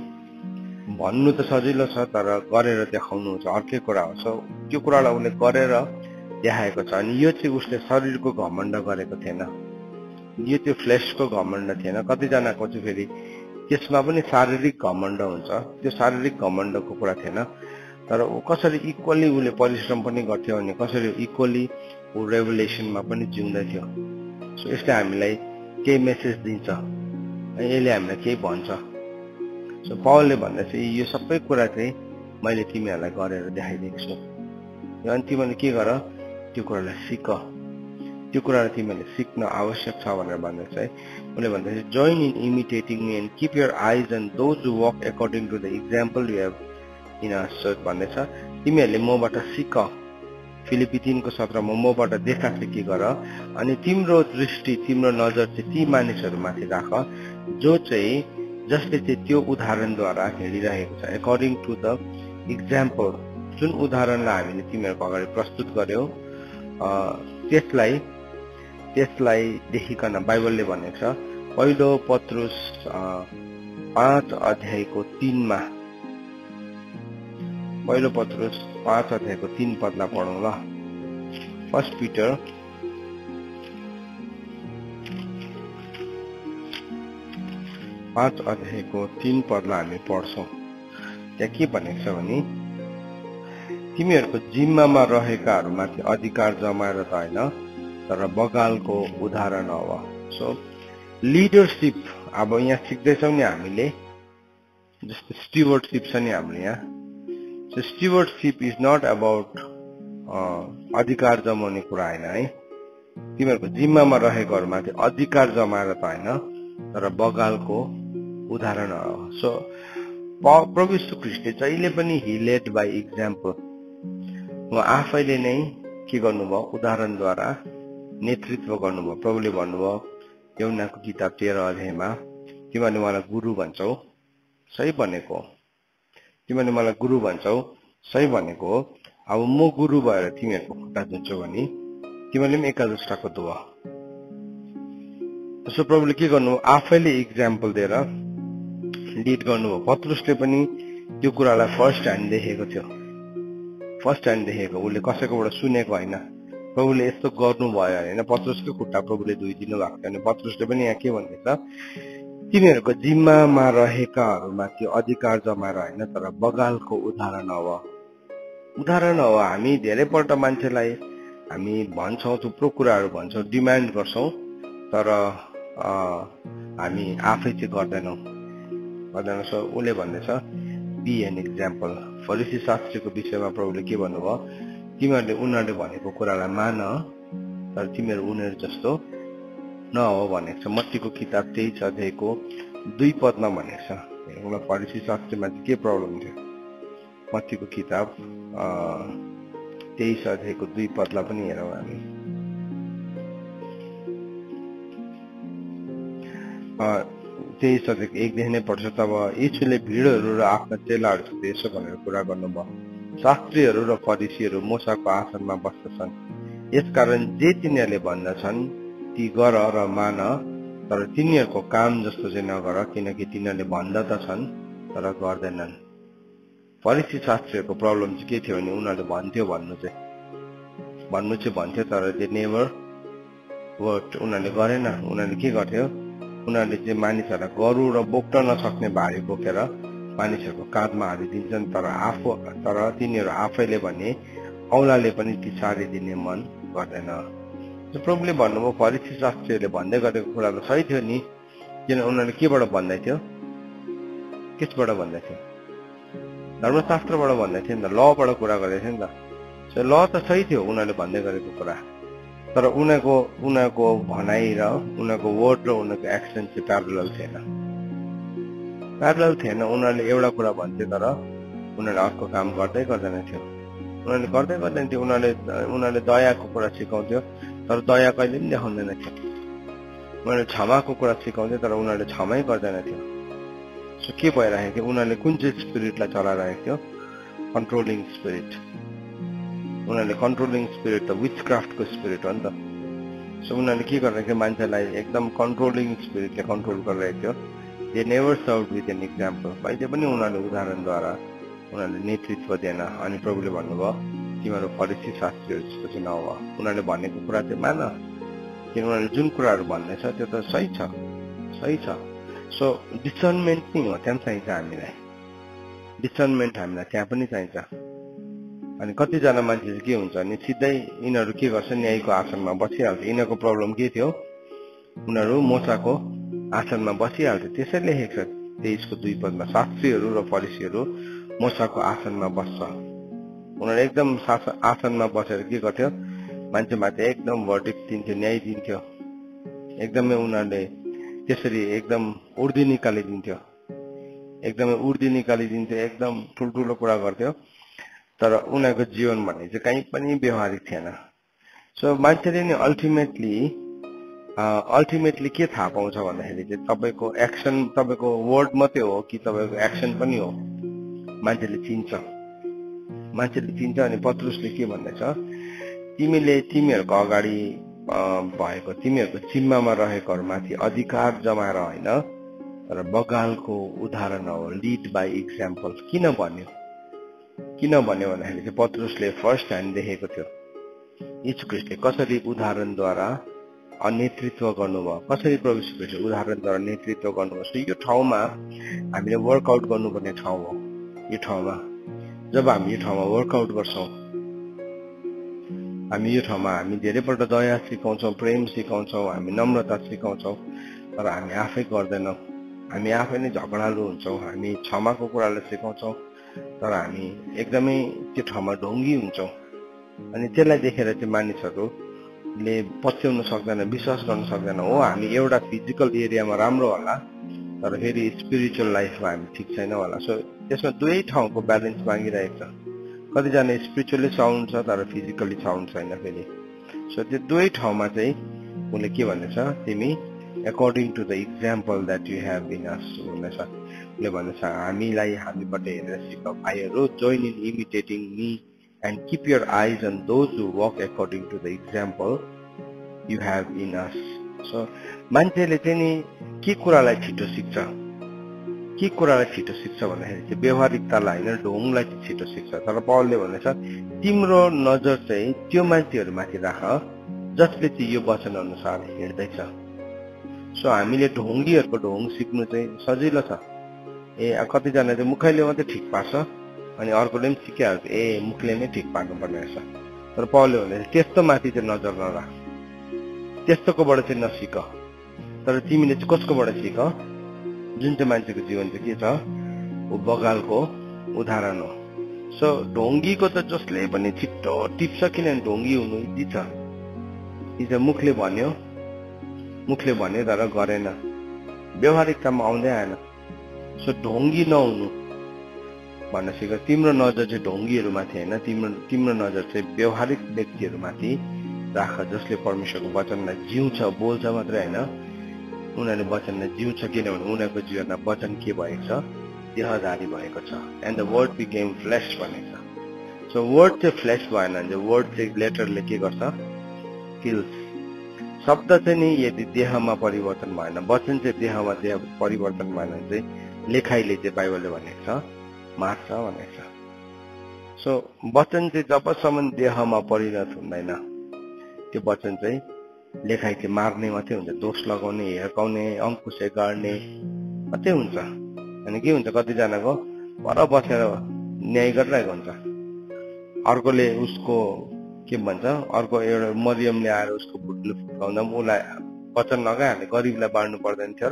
भन्नु त सजिलो छ तर गरेर देखाउनु चाहिँ अर्कै कुरा हो सो त्यो कुरालाई उसले गरेर देखाएको छ अनि यो चाहिँ उसले शरीरको घमण्ड गरेको थिएन यो त्यो फ्लेशको घमण्ड थिएन कतिजनाको चाहिँ फेरि त्यसमा पनि शारीरिक घमण्ड हुन्छ त्यो शारीरिक घमण्डको कुरा थिएन तर ऊ कसरी इक्वली उसले परिश्रम पनि गर्थ्यो अनि कसरी इक्वली ऊ रेभुलेसनमा पनि जिउँदै थियो सो यसले हामीलाई केही मेसेज दिन्छ यसले हामीलाई केही भन्छ सो पौलले भन्दैछ यो सबै कुरा चाहिँ मैले तिमीहरूलाई गरेर देखाइदिएको छु अनि तिमीले के गर त्यो कुरालाई सिक त्यो कुरालाई तिमीले सिक्न आवश्यक छ भनेर भन्दैछ है उले भन्दैछ join in imitating me and keep your eyes on those who walk according to the example you have in us भन्दैछ तिमीहरूले मबाट सिक फिलिपी तीन को सत्रमा मबाट देखा सिकी गर अनि तिम्रो दृष्टि तिम्रो नजर चाहिँ ती मानिसहरूमाथि राख जो चाहिँ जसले चाहिँ त्यो उदाहरणद्वारा हिँडिरहेको छ अकॉर्डिङ टु द एक्जाम्पल जुन उदाहरणलाई हामीले तिमीहरूको अगाडि प्रस्तुत गर्यौ त्यसलाई त्यसलाई देखिकन बाइबलले भनेको छ पहिलो पत्रुस पाँच अध्यायको तीनमा पहिलो पत्रुस पाँच अध्यायको तीन पदलाई पढौँ ल। फर्स्ट पिटर पाँच अध्यायको तीन पदलाई हामी पढ्छौँ। त्यहाँ के भनेको छ भने तिमीहरूको जिम्मामा रहेकाहरूमाथि अधिकार जमाएर त होइन तर बगालको उदाहरण हो। सो लिडरशिप अब यहाँ सिक्दैछौँ नि हामीले, जस्तो स्टिवर्डशिप छ नि हाम्रो यहाँ। So stewardship is not about अधिकार जमाउने कुरा होइन है, तिमीहरूको जिम्मामा रहेकोहरूमाथि अधिकार जमाएर त होइन तर बगालको उदाहरण हो। सो प्रभु यीशु ख्रीष्टले जहिले पनि हि लेड बाई इक्जाम्पल, उहाँ आफैले नै के गर्नुभयो उदाहरणद्वारा नेतृत्व गर्नुभयो। प्रभुले भन्नुभयो यूहन्नाको किताब तेह्र अध्यायमा तिमीहरूले मलाई गुरु भन्छौ, सही भनेको हो, तिमीहरूले मलाई गुरु भन्छौ सही भनेको हो। अब म गुरु भएर तिमीहरूको खुट्टा धुन्छु भने तिमीहरूले पनि एकादशको धुवा। त्यसो प्रभुले के गर्नुभयो आफैले इक्जाम्पल दिएर लिड गर्नुभयो। पत्रुसले पनि त्यो कुरालाई फर्स्ट ह्यान्ड देखेको थियो, फर्स्ट ह्यान्ड देखेको, उसले कसैकोबाट सुनेको होइन। प्रभुले यस्तो गर्नुभयो होइन, पत्रुसको खुट्टा प्रभुले धोइदिनु भएको थियो भने पत्रुसले पनि यहाँ के भन्दैछ तिमीहरूको जिम्मामा रहेकाहरूमाथि अधिकार जमाएर होइन तर बगालको उदाहरण हो। उदाहरण हो। हामी धेरैपल्ट मान्छेलाई हामी भन्छौँ, थुप्रो कुराहरू भन्छौँ, डिमान्ड गर्छौँ, तर हामी आफै चाहिँ गर्दैनौँ गर्दैनौँ सो उसले भन्दैछ बी एन एक्जाम्पल। फरिसी शास्त्रीको विषयमा प्रभुले के भन्नुभयो तिमीहरूले उनीहरूले भनेको कुरालाई मान तर तिमीहरू उनीहरू जस्तो नहो भनेको छ। मत्तीको किताब तेइस अध्यायको दुई पदमा भनेको छ। एउटा फरिसी शास्त्रीमा चाहिँ के प्रब्लम थियो, मत्तीको किताब तेइस अध्यायको दुई पदलाई पनि हेरौँ हामी। तेइस अध्यायको एकदेखि नै पढ्छ। तब यीशुले भिडहरू र आफ्ना चेलाहरूसित यसो भनेर कुरा गर्नुभयो शास्त्रीहरू र फरिसीहरू मूसाको आसनमा बस्दछन्, यसकारण जे तिनीहरूले भन्दछन् ती गर र मान तर तिनीहरूको काम जस्तो चाहिँ नगर, किनकि तिनीहरूले भन्दछ छन् तर गर्दैनन्। फरिसी शास्त्रीहरूको प्रब्लम चाहिँ के थियो भने उनीहरूले भन्थ्यो भन्नु चाहिँ भन्नु चाहिँ भन्थ्यो तर दे नेभर वर्क, उनीहरूले गरेन। उनीहरूले के गर्थ्यो उनीहरूले चाहिँ मानिसहरूलाई गरु र बोक्न नसक्ने भारी बोकेर मानिसहरूको काँधमा हालिदिन्छन् तर आफू तर तिनीहरू आफैले भने औलाले पनि ती सारिदिने मन गर्दैन। प्रभुले भन्नुभयो फरिसी शास्त्रीहरूले भन्दै गरेको कुरा त सही थियो नि, किन उनीहरूले केबाट भन्दै थियो, केसबाट भन्दै थियो, धर्मशास्त्रबाट भन्दै थियो नि त, लबाट कुरा गर्दै थियो नि त। सो ल त सही थियो उनीहरूले भन्दै गरेको कुरा, तर उनीहरूको उनीहरूको भनाइ र उनीहरूको वर्ड र उनीहरूको एक्सन चाहिँ प्यारलल थिएन प्यारलल थिएन उनीहरूले एउटा कुरा भन्थे तर उनीहरूले अर्को काम गर्दै गर्दैन थियो, उनीहरूले गर्दै गर्दैन थियो। उनीहरूले उनीहरूले दयाको कुरा सिकाउँथ्यो तर दया कहिले पनि देखाउँदैन थियो। उनीहरूले क्षमाको कुरा सिकाउँथ्यो तर उनीहरूले क्षमै गर्दैन थियो। सो के भइरहेको थियो उनीहरूले कुन चाहिँ स्पिरिटलाई चलाइरहेको थियो, कन्ट्रोलिङ स्पिरिट। उनीहरूले कन्ट्रोलिङ स्पिरिट त विचक्राफ्टको स्पिरिट हो नि त। सो उनीहरूले के गरिरहेको थियो मान्छेलाई एकदम कन्ट्रोलिङ स्पिरिटले कन्ट्रोल गरिरहेको थियो। They never serve with an example, कहिले पनि उनीहरूले उदाहरणद्वारा उनीहरूले नेतृत्व दिएन। अनि प्रभुले भन्नुभयो तिमीहरू फरिसी शास्त्रीहरू जस्तो चाहिँ नहो, उनीहरूले भनेको कुरा चाहिँ मान, किन उनीहरूले जुन कुराहरू भन्दैछ त्यो त सही छ सही छ। सो डिसर्नमेन्ट नै हो, त्यहाँ पनि चाहिन्छ हामीलाई डिसर्नमेन्ट, हामीलाई त्यहाँ पनि चाहिन्छ। अनि कतिजना मान्छे चाहिँ के हुन्छ भने सिधै यिनीहरू के गर्छ न्यायको आसनमा बसिहाल्छ। यिनीहरूको प्रब्लम के थियो उनीहरू मोसाको आसनमा बसिहाल्थ्यो, त्यसै लेखेको छ तेइसको दुई पदमा शास्त्रीहरू र फरिसीहरू मोसाको आसनमा बस्छ। उनीहरू एकदम आसनमा बसेर के गर्थ्यो मान्छेमाथि एकदम भर्डिक्ट दिन्थ्यो, न्याय दिन्थ्यो, एकदमै उनीहरूले त्यसरी एकदम उर्दी निकालिदिन्थ्यो एकदमै उर्दी निकालिदिन्थ्यो एकदम ठुल्ठुलो कुरा गर्थ्यो तर उनीहरूको जीवन भन्ने चाहिँ कहीँ पनि व्यवहारिक थिएन। सो मान्छेले नि अल्टिमेटली अल्टिमेटली के थाहा पाउँछ भन्दाखेरि चाहिँ तपाईँको एक्सन, तपाईँको वर्ड मात्रै हो कि तपाईँको एक्सन पनि हो, मान्छेले चिन्छ मान्छेले चिन्छ। अनि पत्रुसले के भन्दैछ तिमीले तिमीहरूको अगाडि भएको तिमीहरूको जिम्मामा रहेकोहरूमाथि अधिकार जमाएर होइन तर बगालको उदाहरण हो, लिड बाई इक्जाम्पल। किन भन्यो किन भन्यो भन्दाखेरि चाहिँ पत्रुसले फर्स्ट ह्यान्ड देखेको थियो यीशु ख्रीष्टले कसरी उदाहरणद्वारा नेतृत्व गर्नुभयो, कसरी प्रभु यीशु ख्रीष्टले उदाहरणद्वारा नेतृत्व गर्नुभयो। सो यो ठाउँमा हामीले वर्कआउट गर्नुपर्ने ठाउँ हो। यो ठाउँमा जब हामी यो ठाउँमा वर्कआउट गर्छौँ, हामी यो ठाउँमा हामी धेरैपल्ट दया सिकाउँछौँ, प्रेम सिकाउँछौँ, हामी नम्रता सिकाउँछौँ, तर हामी आफै गर्दैनौँ। हामी आफै नै झगडालु हुन्छौँ। हामी क्षमाको कुरालाई सिकाउँछौँ तर हामी एकदमै त्यो ठाउँमा ढोङ्गी हुन्छौँ। अनि त्यसलाई देखेर चाहिँ मानिसहरूले पछ्याउन सक्दैन, विश्वास गर्न सक्दैन। हो हामी एउटा फिजिकल एरियामा राम्रो होला तर फेरि स्पिरिचुअल लाइफमा हामी ठिक छैन होला। सो त्यसमा दुवै ठाउँको ब्यालेन्स मागिरहेको छ। कतिजना स्पिरिचुअली साउन्ड छ तर फिजिकली साउन्ड छैन फेरि। सो त्यो दुवै ठाउँमा चाहिँ उसले के भन्दैछ, तिमी according to the example that you have in us भन्दैछ। उसले भन्दैछ हामीलाई हामीबाट हेरेर सिक भाइहरू, join in imitating me and keep your eyes on those who walk according to the example you have in us। So मान्छेले चाहिँ नि के कुरालाई छिटो सिक्छ, के कुरालाई छिटो सिक्छ भन्दाखेरि चाहिँ व्यवहारिकतालाई होइन, ढोङलाई चाहिँ छिटो सिक्छ। तर पौलले भन्दैछ तिम्रो नजर चाहिँ त्यो मान्छेहरूमाथि राख जसले चाहिँ यो वचन अनुसार हिँड्दैछ। सो हामीले ढोङ्गीहरूको ढोङ सिक्नु चाहिँ सजिलो छ। ए कतिजना चाहिँ मुखैले मात्रै ठिक पार्छ अनि अर्कोले पनि सिकिहाल्छ, ए मुखले नै ठिक पार्नुपर्ने रहेछ। तर पौलले भन्दैछ त्यस्तो माथि चाहिँ नजर नराख, त्यस्तोकोबाट चाहिँ नसिक, तर तिमीले चाहिँ कसकोबाट सिक, जुन चाहिँ मान्छेको जीवन चाहिँ के छ, ऊ बगालको उदाहरण हो। सो ढोङ्गीको त जसले पनि छिट्टो टिप्छ, किनभने ढोङ्गी हुनु इजी छ। हिजो मुखले भन्यो मुखले भन्यो तर गरेन, व्यवहारिकतामा आउँदै आएन। सो ढोङ्गी नहुनु भन्न सिक। तिम्रो नजर चाहिँ ढोङ्गीहरूमाथि होइन, तिम्रो तिम्रो नजर चाहिँ व्यवहारिक व्यक्तिहरूमाथि राख जसले परमेश्वरको वचनलाई जिउँछ, बोल्छ मात्रै होइन, उनीहरूले वचनलाई जिउँछ। किनभने उनीहरूको जीवनमा वचन के भएको छ, देहधारी भएको छ। And the word became flesh भनेको छ। सो वर्ड चाहिँ फ्लेश भएन भने चाहिँ वर्ड चाहिँ लेटरले के गर्छ, किल्स। शब्द चाहिँ नि यदि देहमा परिवर्तन भएन, वचन चाहिँ देहमा देह परिवर्तन भएन भने चाहिँ लेखाइले चाहिँ बाइबलले भनेको छ मार्छ भनेको छ। सो वचन चाहिँ जबसम्म देहमा परिणत हुँदैन त्यो वचन चाहिँ लेखाइ चाहिँ मार्ने मात्रै हुन्छ, दोष लगाउने, हिर्काउने, अङ्कुशे गाड्ने मात्रै हुन्छ। अनि के हुन्छ, कतिजनाको पर बसेर न्याय गरिरहेको हुन्छ। अर्कोले उसको के भन्छ, अर्को एउटा मरियमले आएर उसको भुटले फुटाउँदा पनि उसलाई वचन लगाइहाल्ने, गरिबलाई बाँड्नु पर्दैन थियो र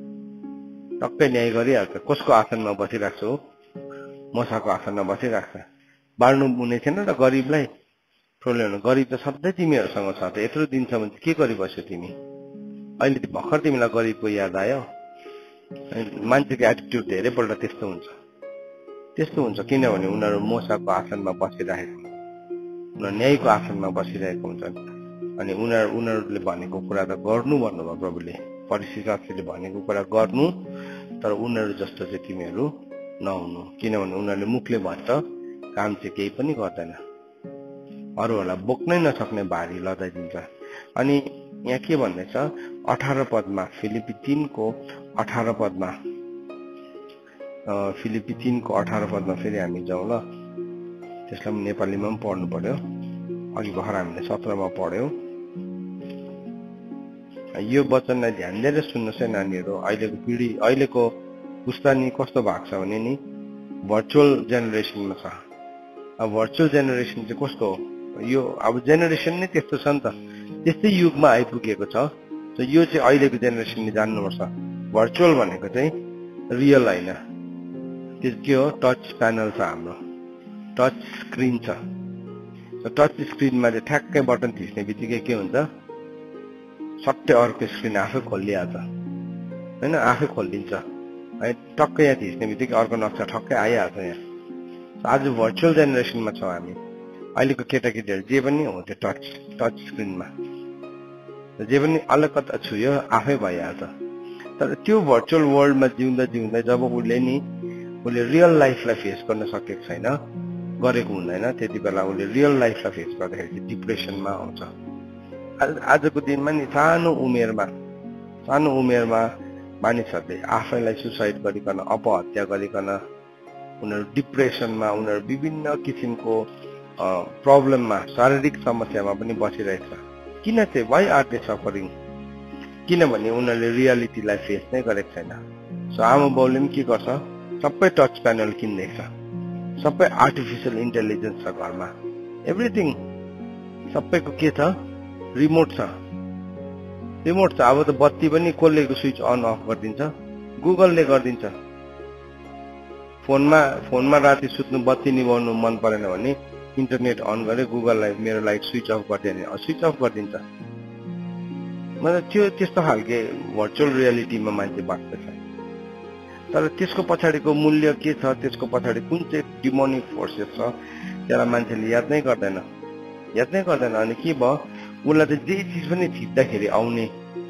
टक्कै न्याय गरिहाल्छ। कसको आसनमा बसिरहेको छु, मसाको आसनमा बसिरहेको छ, बाँड्नु हुने थिएन र गरिबलाई। प्रब्लम गरिब त सधैँ तिमीहरूसँग छ त, यत्रो दिनसम्म के गरिबस्यो तिमी, अहिले भर्खर तिमीलाई गरिबको याद आयो। मान्छेको एटिट्युड धेरैपल्ट त्यस्तो हुन्छ, त्यस्तो हुन्छ किनभने उनीहरू मोसाको आसनमा बसिरहेको, उनीहरू न्यायको आसनमा बसिरहेको हुन्छन्। अनि उनीहरू उनीहरूले भनेको कुरा त गर्नु भन्नुभयो प्रभुले, फरिसीले भनेको कुरा गर्नु, तर उनीहरू जस्तो चाहिँ तिमीहरू नहुनु। किनभने उनीहरूले मुखले भन्छ, काम चाहिँ केही पनि गर्दैन, अरूहरूलाई बोक्नै नसक्ने भारी लदाइदिन्छ। अनि यहाँ के भन्दैछ अठार पदमा, फिलिपी तीनको अठार पदमा, फिलिपी तीनको अठार पदमा फेरि हामी जाउँ ल। त्यसलाई पनि नेपालीमा पनि पढ्नु पर्यो, अघि भर्खर हामीले सत्रमा पढ्यौँ। यो वचनलाई ध्यान दिएर सुन्नुहोस् है नानीहरू। अहिलेको पिँढी, अहिलेको पुस्तानी कस्तो भएको छ भने नि भर्चुअल जेनेरेसनमा छ। अब भर्चुअल जेनेरेसन चाहिँ कस्तो हो, यो अब जेनेरेसन नै त्यस्तो छ नि त, त्यस्तै युगमा आइपुगेको छ। त यो चाहिँ अहिलेको जेनेरेसनले जान्नुपर्छ। भर्चुअल भनेको चाहिँ रियल होइन, त्यो के हो, टच प्यानल छ हाम्रो, टच स्क्रिन छ। टच स्क्रिनमा चाहिँ ठ्याक्कै बटन थिच्ने बित्तिकै के हुन्छ, सट्टै अर्को स्क्रिन आफै खोलिहाल्छ होइन, आफै खोलिदिन्छ। है टक्कै यहाँ थिच्ने बित्तिकै अर्को नक्सा ठक्कै आइहाल्छ यहाँ। आज भर्चुअल जेनेरेसनमा छौँ हामी। अहिलेको केटाकेटीहरू जे पनि हो त्यो टच टच स्क्रिनमा, जे पनि अलकता छुयो आफै भइहाल्छ। तर त्यो भर्चुअल वर्ल्डमा जिउँदा जिउँदै जब उसले नि उसले रियल लाइफलाई फेस गर्न सकेको छैन, गरेको हुँदैन त्यति बेला उसले रियल लाइफलाई फेस गर्दाखेरि डिप्रेसनमा आउँछ। आजको दिनमा नि सानो उमेरमा सानो उमेरमा मानिसहरूले आफैलाई सुसाइड गरिकन अपहत्या गरिकन उनीहरू डिप्रेसनमा उनीहरू विभिन्न किसिमको प्रब्लममा शारीरिक समस्यामा पनि बसिरहेछ। किन चाहिँ वाइ आर दे सफरिङ? किनभने उनीहरूले रियालिटीलाई फेस नै गरेको छैन। सो आमा बाउले पनि के गर्छ, सबै टच प्यानल किन्दैछ, सबै आर्टिफिसियल इन्टेलिजेन्स छ घरमा, एभ्रिथिङ सबैको के छ, रिमोट छ रिमोट छ। अब त बत्ती पनि कसले स्विच अन अफ गरिदिन्छ, गुगलले गरिदिन्छ। फोनमा फोनमा राति सुत्नु बत्ती निभाउनु मन परेन भने इन्टरनेट अन गरे गुगललाई मेरो लाइट स्विच अफ गरिदियो भने स्विच अफ गरिदिन्छ। मतलब त्यो त्यस्तो खालके भर्चुअल रियालिटीमा मान्छे बाँच्दछ। तर त्यसको पछाडिको मूल्य के छ, त्यसको पछाडि कुन चाहिँ डिमोनिक फोर्सेस छ त्यसलाई मान्छेले याद नै गर्दैन याद नै गर्दैन अनि के भयो, उसलाई त जे चिज पनि थिच्दाखेरि आउने।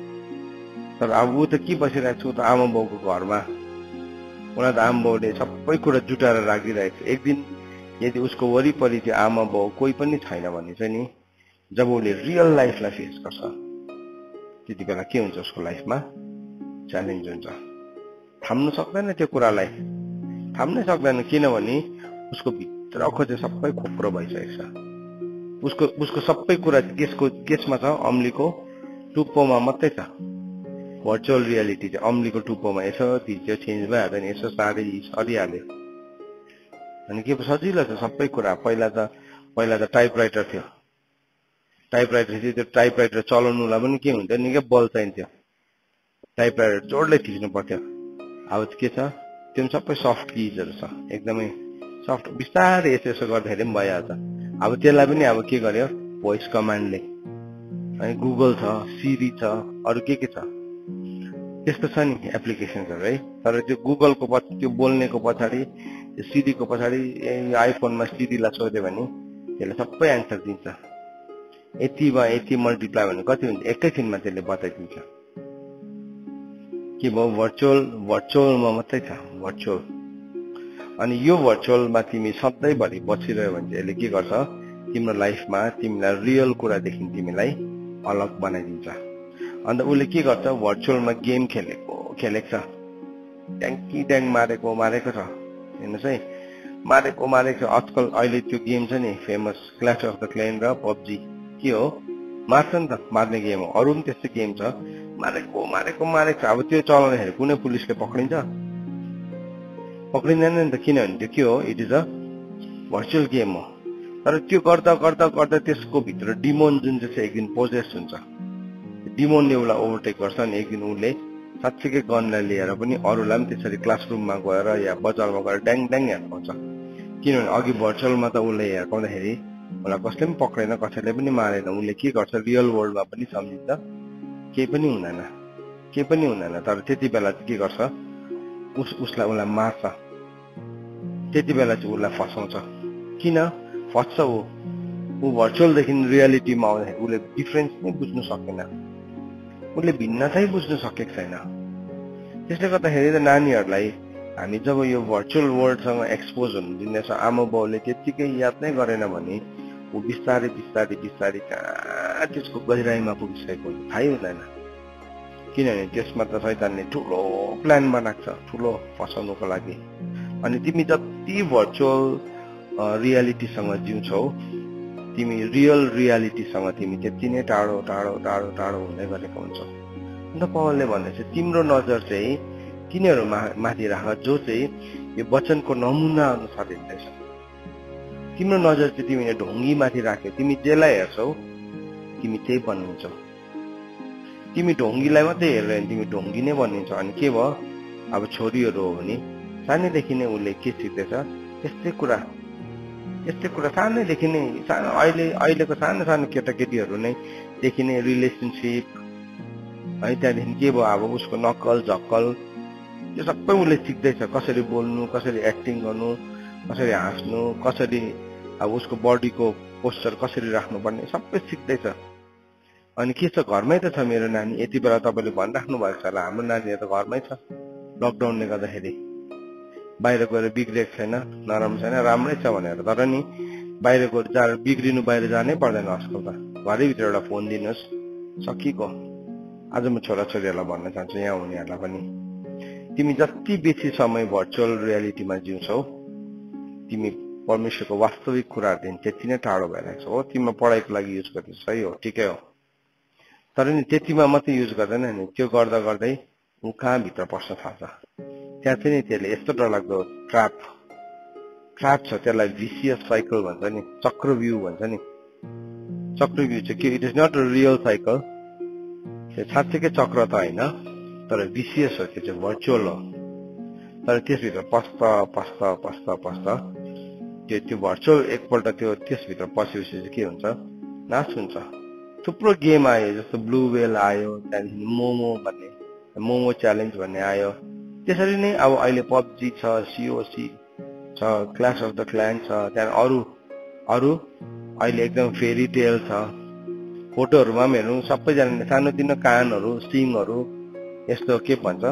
तर अब ऊ त के बसिरहेको छु त आमा बाउको घरमा, उनीहरू त आमा बाउले सबै कुरा जुटाएर राखिरहेको छ। एक दिन यदि उसको वरिपरि त्यो आमा बाउ कोही पनि छैन भने चाहिँ नि, जब उसले रियल लाइफलाई फेस गर्छ त्यति बेला के हुन्छ, उसको लाइफमा च्यालेन्ज हुन्छ। थाम्नु सक्दैन त्यो कुरालाई, थाम्नै सक्दैन। किनभने उसको भित्रको चाहिँ सबै खोक्रो भइसकेको छ। उसको उसको सबै कुरा केसको केसमा छ, अम्लीको टुप्पोमा मात्रै छ। भर्चुअल रियालिटी चाहिँ अम्लीको टुप्पोमा यसो भिडियो चेन्ज भइहाल्यो नि, यसो साह्रै सरिहाल्यो अनि के सजिलो छ सबै कुरा। पहिला त पहिला त टाइपराइटर थियो, टाइपराइटर थियो त्यो टाइपराइटर चलाउनुलाई पनि के हुन्थ्यो, निकै बल चाहिन्थ्यो, टाइपराइटर जोडले थिच्नु पर्थ्यो। अब के छ, त्यो सबै सफ्ट किजहरू छ, एकदमै सफ्ट, बिस्तारै यसो यसो गर्दाखेरि पनि भइहाल्छ। अब त्यसलाई पनि अब के गर्यो, भोइस कमान्डले, अनि गुगल छ, सिरी छ, अरू के के छ त्यस्तो छ नि एप्लिकेसन्सहरू है। तर त्यो गुगलको त्यो बोल्नेको पछाडि, त्यो सिरीको पछाडि आइफोनमा सिरीलाई सोध्यो भने त्यसले सबै एन्सर दिन्छ। यति वा यति मल्टिप्लाई भने कति हुन्छ एकैछिनमा त्यसले बताइदिन्छ। के भयो, भर्चुअल भर्चुअलमा मात्रै छ, भर्चुअल। अनि यो भर्चुअलमा तिमी सधैँभरि बसिरह्यो भने चाहिँ यसले के गर्छ, तिम्रो लाइफमा तिमीलाई रियल कुरादेखि तिमीलाई अलग बनाइदिन्छ। अन्त उसले के गर्छ, भर्चुअलमा गेम खेलेको खेलेको छ, ट्याङ्की ट्याङ मारेको मारेको छ, हेर्नुहोस् है, मारेको मारेको छ। आजकल अहिले त्यो गेम छ नि famous, clash of the clan र पबजी, के हो, मार्छ नि त, मार्ने गेम हो। अरू पनि त्यस्तै गेम छ, मारेको मारेको मारेको छ। अब त्यो चलाउँदाखेरि कुनै पुलिसले पक्रिन्छ, पक्रिँदैन नि त, किनभने त्यो के हो, it is a virtual game हो। तर त्यो गर्दा गर्दा गर्दा त्यसको भित्र डिमोन जुन चाहिँ एक दिन पोजेस हुन्छ, डिमोनले उसलाई ओभरटेक गर्छ अनि एक दिन उसले साँच्चीकै गनलाई लिएर पनि अरूलाई पनि त्यसरी क्लासरुममा गएर या बजारमा गएर ड्याङ ड्याङ हिर्काउँछ। किनभने अघि भर्चुअलमा त उसले हिर्काउँदाखेरि उसलाई कसले पनि पक्रेन, कसैले पनि मारेन। उसले के गर्छ, रियल वर्ल्डमा पनि सम्झिन्छ केही पनि हुँदैन, केही पनि हुँदैन। तर त्यति बेला के गर्छ, उस उसलाई उसलाई मार्छ, त्यति बेला चाहिँ उसलाई फसाउँछ। किन फस्छ, ऊ ऊ भर्चुअलदेखि रियालिटीमा आउँदाखेरि उसले डिफ्रेन्स नै बुझ्नु सकेन, उसले भिन्नतै बुझ्नु सकेको छैन। त्यसले गर्दाखेरि त नानीहरूलाई हामी जब यो भर्चुअल वर्ल्डसँग एक्सपोज हुनु दिँदैछ, आमा बाउले त्यत्तिकै याद नै गरेन भने ऊ बिस्तारै बिस्तारै बिस्तारै कहाँ त्यसको गहिराइमा पुगिसकेको हुन्छ थाहै हुँदैन। किनभने त्यसमा त शैतानले ठुलो प्लान बनाएको छ, ठुलो फसाउनुको लागि। अनि तिमी जति भर्चुअल रियालिटीसँग जिउँछौ, तिमी रियल रियालिटीसँग तिमी त्यति नै टाढो टाढो टाढो टाढो हुँदै गरेको हुन्छौ। अन्त पवलले भनेपछि तिम्रो नजर चाहिँ तिनीहरू माथि राख जो चाहिँ यो वचनको नमुना अनुसार हिँड्दैछ। तिम्रो नजर चाहिँ तिमीले ढोङ्गी माथि राख्यौ, तिमी जेलाई हेर्छौ तिमी त्यही बनिन्छौ। तिमी ढोङ्गीलाई मात्रै हेरेर तिमी ढोङ्गी नै बनिन्छौ। अनि के भयो, अब छोरीहरू हो भने सानैदेखि नै उसले के सिक्दैछ, यस्तै कुरा यस्तै कुरा सानैदेखि नै, सानो अहिले अहिलेको सानो सानो केटाकेटीहरू नै देखि नै रिलेसनसिप है, त्यहाँदेखि के भयो, अब उसको नक्कल झक्कल यो सबै उसले सिक्दैछ। कसरी बोल्नु, कसरी एक्टिङ गर्नु, कसरी हाँस्नु, कसरी अब उसको बडीको पोस्चर कसरी राख्नुपर्ने सबै सिक्दैछ। अनि के छ, घरमै त छ मेरो नानी। यति बेला तपाईँले भनिराख्नु भएको छ होला हाम्रो नानीहरू त घरमै छ लकडाउनले गर्दाखेरि। बाहिर गएर बिग्रेको छैन, नराम्रो छैन, राम्रै छ भनेर। तर नि बाहिरको जा बिग्रिनु बाहिर जानै पर्दैन आजकल त। घरैभित्र एउटा फोन दिनुहोस्, सकिएको। आज म छोराछोरीहरूलाई भन्न चाहन्छु, यहाँ हुनेहरूलाई पनि, तिमी जति बेसी समय भर्चुअल रियालिटीमा जिउँछौ, तिमी परमेश्वरको वास्तविक कुराहरूदेखि त्यति नै टाढो भइरहेको छ। हो, तिमीमा पढाइको लागि युज गर्दैछ, सही हो, ठिकै हो, तर नि त्यतिमा मात्रै युज गर्दैन नि। त्यो गर्दा गर्दै ऊ कहाँ भित्र पस्न थाल्छ। त्यहाँ चाहिँ नि त्यसले यस्तो डरलाग्दो ट्र्याप ट्र्याप छ, त्यसलाई भिसियस साइकल भन्छ नि, चक्रव्यूह भन्छ नि। चक्रव्यूह चाहिँ के, it is not a real cycle, त्यो साँच्चैकै चक्र त होइन, तर भिसियस हो, त्यो चाहिँ भर्चुअल हो। तर त्यसभित्र पस्छ पस्छ पस्छ पस्छ त्यो त्यो भर्चुअल एकपल्ट त्यो त्यसभित्र पसेपछि चाहिँ के हुन्छ, नाश हुन्छ। थुप्रो गेम आयो, जस्तो ब्लू वेल आयो, त्यहाँदेखि मोमो भन्ने, मोमो च्यालेन्ज भन्ने आयो। त्यसरी नै अब अहिले पबजी छ, सिओसी छ, क्ल्यास अफ द क्ल्यान छ, त्यहाँदेखि अरू अरू अहिले एकदम फेरी टेल छ। फोटोहरूमा पनि हेर्नु, सबैजनाले सानोतिनो कानहरू, सिङहरू, यस्तो के भन्छ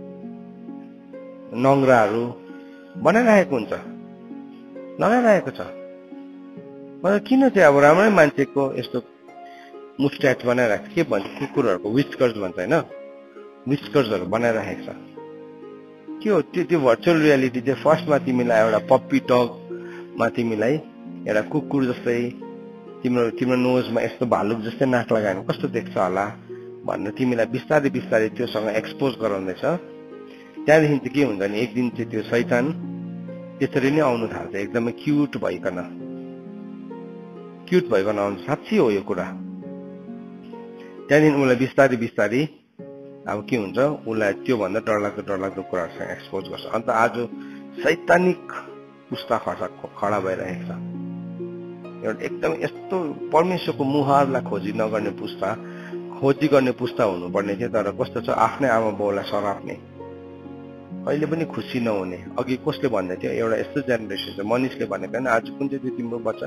नङ्ग्राहरू बनाइरहेको हुन्छ, लगाइरहेको छ। मतलब किन चाहिँ अब राम्रै मान्छेको यस्तो मुस्ट्याच बनाइरहेको छ, के भन्छ कुकुरहरूको विस्कर्स भन्छ होइन, विस्कर्सहरू बनाइरहेको छ। के हो त्यो? त्यो भर्चुअल रियालिटी चाहिँ फर्स्टमा तिमीलाई एउटा पप्पी डगमा तिमीलाई एउटा कुकुर जस्तै तिम्रो तिम्रो नोजमा यस्तो भालुक जस्तै नाक लगायो कस्तो देख्छ होला भनेर तिमीलाई बिस्तारै बिस्तारै त्योसँग एक्सपोज गराउँदैछ। त्यहाँदेखि चाहिँ के हुन्छ नि, एक दिन चाहिँ त्यो शैतान त्यसरी नै आउनु थाल्छ, एकदमै क्युट भइकन क्युट भइकन आउँछ। साँच्चै हो यो कुरा। त्यहाँदेखि उसलाई बिस्तारै बिस्तारै अब के हुन्छ, उसलाई त्योभन्दा डरलाग्दो डरलाग्दो कुराहरूसँग एक्सपोज गर्छ। अन्त आज शैतानिक पुस्ता खडा खडा भइरहेको छ। एउटा एकदम यस्तो परमेश्वरको मुहारलाई खोजी नगर्ने पुस्ता, खोजी गर्ने पुस्ता हुनुपर्ने थियो, तर कस्तो छ, आफ्नै आमा बाउलाई सराप्ने, कहिले पनि खुसी नहुने। अघि कसले भन्दै थियो, एउटा यस्तो जेनेरेसन छ, मनिषले भनेको होइन, आज कुन चाहिँ थियो तिम्रो वचन,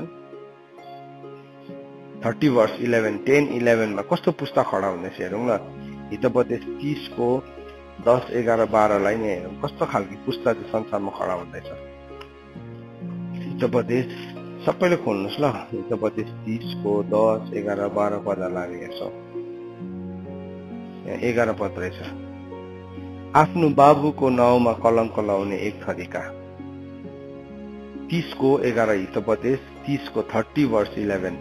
थर्टी वर्स इलेभेन टेन इलेभेनमा कस्तो पुस्ता खडा हुँदैछ हेरौँ न। हितोपदेश तीसको दस एघार बाह्रलाई नै हेरौँ, कस्तो खालको पुस्ता चाहिँ संसारमा खडा हुँदैछ। हितोपदेश सबैले खोल्नुहोस् ल, हितोपदेश तीसको दस एघार बाह्र पदलाई हेर्छौँ। एघार पद रहेछ, आफ्नो बाबुको नाउँमा कलङ्क लाउने एक थरीका। तीसको एघार हितोपदेश तीसको थर्टी वर्स इलेभेन,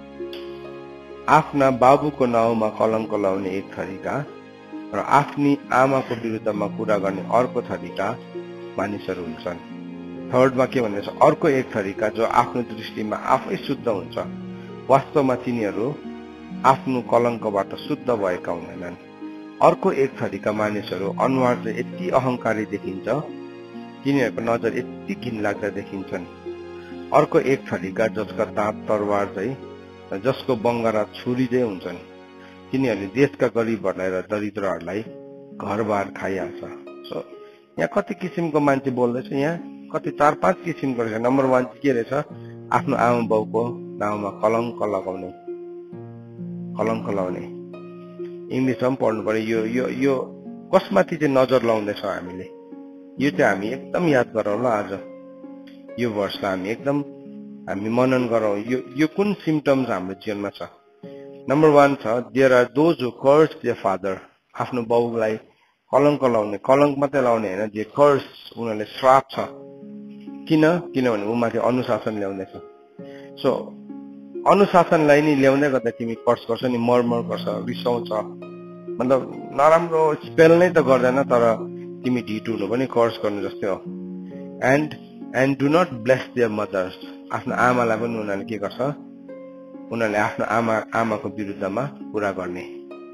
आफ्ना बाबुको नाउँमा कलङ्क लाउने एक थरीका र आफ्नी आमाको विरुद्धमा कुरा गर्ने अर्को थरीका मानिसहरू हुन्छन्। थर्डमा के भन्दैछ, अर्को एक थरीका जो आफ्नो दृष्टिमा आफै शुद्ध हुन्छ, वास्तवमा तिनीहरू आफ्नो कलङ्कबाट शुद्ध भएका हुँदैनन्। अर्को एक थरीका मानिसहरू अनुहार चाहिँ यति अहंकारी देखिन्छ, तिनीहरूको नजर यति घिनलाग्दा देखिन्छन्। अर्को एक थरीका जसका दाँत तरवार चाहिँ, जसको बङ्गारा छुरी चाहिँ हुन्छन्, तिनीहरूले देशका गरिबहरूलाई र दरिद्रहरूलाई घरबार खाइहाल्छ। सो यहाँ कति किसिमको मान्छे बोल्दैछ, यहाँ कति चार पाँच किसिमको रहेछ। नम्बर वान के रहेछ, आफ्नो आमा बाउको नाउँमा कलङ्क लगाउने, कलङ्क लगाउने। इङ्ग्लिसमा पनि पढ्नु पर्यो। यो यो यो कसमाथि चाहिँ नजर लाउँदैछौँ हामीले, यो चाहिँ हामी एकदम याद गरौँ ल। आज यो वर्षलाई हामी एकदम हामी मनन गरौँ, यो यो कुन सिम्टम्स हाम्रो जीवनमा छ। नम्बर वान छ, there are those who curse their father. आफ्नो बाउलाई कलङ्क लाउने, कलङ्क मात्रै लाउने होइन, जे कर्स, उनीहरूले श्राप छ। किन? किनभने ऊ माथि अनुशासन ल्याउँदैछ। सो अनुशासनलाई नि ल्याउँदै गर्दा तिमी कर्स गर्छ नि, मर्मर गर्छ, रिसाउँछ, मतलब नराम्रो स्पेल नै त गर्दैन, तर तिमी ढिट हुनु पनि कर्स गर्नु जस्तै हो। And and do not bless their mothers. आफ्नो आमालाई पनि उनीहरूले के गर्छ, उनीहरूले आफ्नो आमा आमाको विरुद्धमा कुरा गर्ने।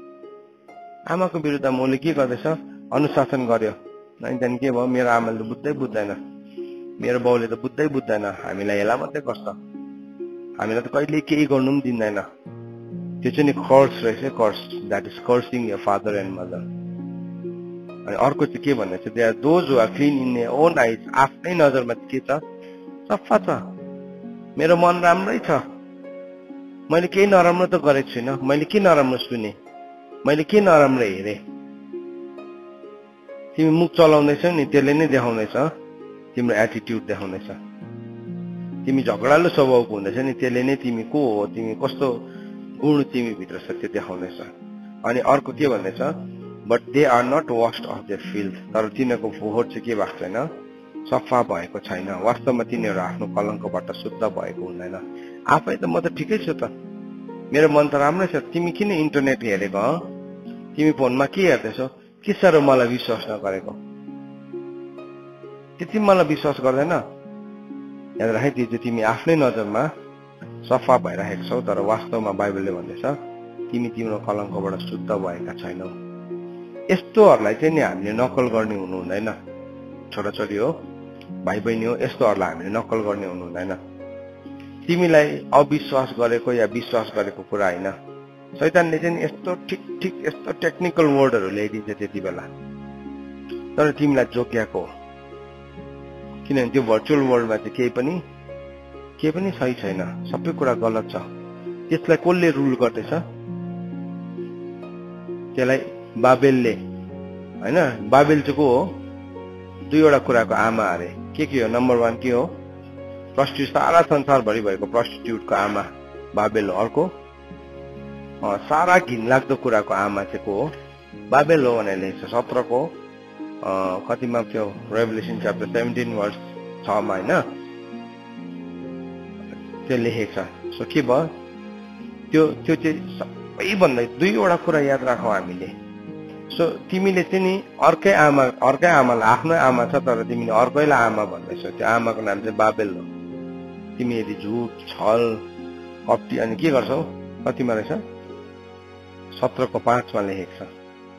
आमाको विरुद्धमा उसले के गर्दैछ, अनुशासन गर्यो। त्यहाँदेखि के भयो, मेरो आमाले त बुझ्दै बुझ्दैन, मेरो बाउले त बुझ्दै बुझ्दैन, हामीलाई हेला मात्रै गर्छ, हामीलाई त कहिले केही गर्नु पनि दिँदैन। त्यो चाहिँ नि कर्स रहेछ, curse, that is cursing your father and mother. अनि अर्को चाहिँ के भन्दैछ, they are those who are clean in their own eyes. आफ्नै नजरमा के छ, सफा छ, मेरो मन राम्रै छ, मैले केही नराम्रो त गरेको छुइनँ, मैले के नराम्रो सुने, मैले के नराम्रो हेरेँ। तिमी मुख चलाउँदैछौ नि, त्यसले नै देखाउँदैछ तिम्रो एटिट्युड देखाउनेछ। तिमी झगडालु स्वभावको हुँदैछ नि, त्यसले नै तिमी को हो, तिमी कस्तो गुण तिमी भित्र छ त्यो देखाउनेछ। अनि अर्को के भन्दैछ, but they are not washed of their filth, तर तिनीहरूको फोहोर चाहिँ के भएको छैन, सफा भएको छैन। वास्तवमा तिनीहरू आफ्नो कलङ्कबाट शुद्ध भएको हुँदैन। आफै त म त ठिकै छु त, मेरो मन त राम्रै छ, तिमी किन इन्टरनेट हेरेको, तिमी फोनमा के हेर्दैछौ, के साह्रो मलाई विश्वास नगरेको, त्यति मलाई विश्वास गर्दैन। याद राख, त्यो चाहिँ तिमी आफ्नै नजरमा सफा भइरहेको छौ, तर वास्तवमा बाइबलले भन्दैछ तिमी तिम्रो कलङ्कबाट शुद्ध भएका छैनौ। यस्तोहरूलाई चाहिँ नि हामीले नकल गर्ने हुनु हुँदैन। छोराछोरी हो, भाइ बहिनी हो, यस्तोहरूलाई हामीले नकल गर्ने हुनु हुँदैन। तिमीलाई अविश्वास गरेको या विश्वास गरेको कुरा होइन, शैतानले चाहिँ यस्तो ठिक ठिक यस्तो टेक्निकल वर्डहरू ल्याइदिन्छ त्यति बेला, तर तिमीलाई जोग्याएको हो। किनभने त्यो भर्चुअल वर्ल्डमा चाहिँ केही पनि केही पनि सही छैन, सबै कुरा गलत छ। त्यसलाई कसले रुल गर्दैछ, त्यसलाई बाबेलले होइन। बाबेल चाहिँ को हो, दुईवटा कुराको आमा अरे। के के हो, नम्बर वान के हो, प्रस्टिट्युट, सारा संसारभरि भएको प्रस्टिट्युटको आमा बाबेल हो। अर्को सारा घिनलाग्दो कुराको आमा चाहिँ को हो, बाबेल हो भनेर लेख्छ। सत्रको कतिमा थियो, रेभोल्युसन च्याप्टर सेभेन्टिन वर्स छमा होइन, त्यो लेखेको छ। सो के भयो, त्यो त्यो चाहिँ सबैभन्दा दुईवटा कुरा याद राखौँ हामीले। सो तिमीले चाहिँ नि अर्कै आमा, अर्कै आमालाई, आफ्नो आमा छ तर तिमीले अर्कैलाई आमा भन्दैछौ, त्यो आमाको नाम चाहिँ बाबेल हो। तिमी यदि झुट, छल, कपटी अनि के गर्छौ, कतिमा रहेछ, सत्रको पाँचमा लेखेको छ,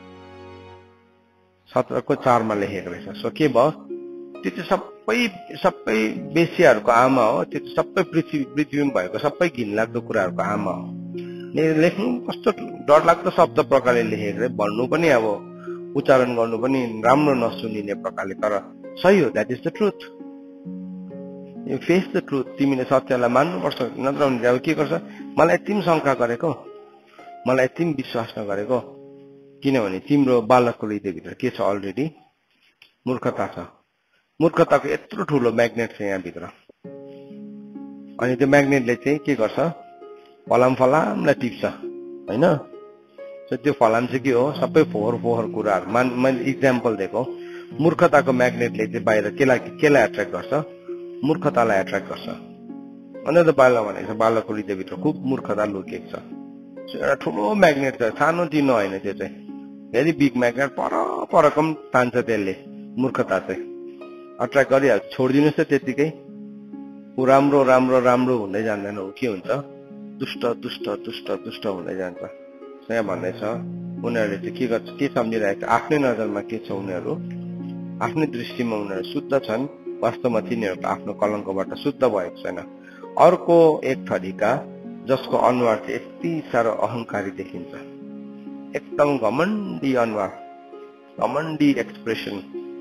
सत्रको चारमा लेखेको रहेछ। सो के भयो, त्यो चाहिँ सबै सबै बेसियाहरूको आमा हो, त्यो चाहिँ सबै पृथ्वी पृथ्वीमा भएको सबै घिनलाग्दो कुराहरूको आमा हो। लेख्नु कस्तो डरलाग्दो शब्द प्रकारले लेखेको, भन्नु पनि अब उच्चारण गर्नु पनि राम्रो नसुनिने प्रकारले, तर सही हो। That is the truth, you face the truth. तिमीले सत्यलाई मान्नुपर्छ, नत्र भने अब के गर्छ, मलाई यति पनि शङ्का गरेको, मलाई यति पनि विश्वास नगरेको, किनभने तिम्रो बालकको हृदयभित्र के छ, अलरेडी मूर्खता छ। मूर्खताको यत्रो ठुलो म्याग्नेट छ यहाँभित्र, अनि त्यो म्याग्नेटले चाहिँ के गर्छ, फलाम फलामलाई टिप्छ होइन। त्यो फलाम चाहिँ के हो, सबै फोहोर फोहोर कुराहरू। मान मैले इक्जाम्पल दिएको, मूर्खताको म्याग्नेटले चाहिँ बाहिर केलाई केलाई एट्र्याक्ट गर्छ, मूर्खतालाई एट्र्याक्ट गर्छ। अन्त त बालक भनेको छ, बालकको हृदयभित्र खुब मूर्खता लुकेको छ। एउटा ठुलो म्याग्नेट छ, सानो तिनो होइन, त्यो चाहिँ भेरी बिग म्याग्नेट, पर परको पनि तान्छ त्यसले। मूर्खता चाहिँ अट्र्याक्ट गरिहाल्छ, छोडिदिनुहोस् त त्यतिकै, ऊ राम्रो राम्रो राम्रो हुँदै जान्दैन, ऊ के हुन्छ, दुष्ट दुष्ट दुष्ट दुष्ट हुँदै जान्छ। यहाँ भन्दैछ उनीहरूले चाहिँ के गर्छ, के सम्झिरहेको छ, आफ्नै नजरमा के छ, उनीहरू आफ्नै दृष्टिमा उनीहरू शुद्ध छन्, वास्तवमा तिनीहरूको आफ्नो कलङ्कबाट शुद्ध भएको छैन। अर्को एक थरीका जसको अनुहार चाहिँ यति साह्रो अहङ्कारी देखिन्छ, एकदम घमण्डी अनुहार, घमण्डी एक्सप्रेसन,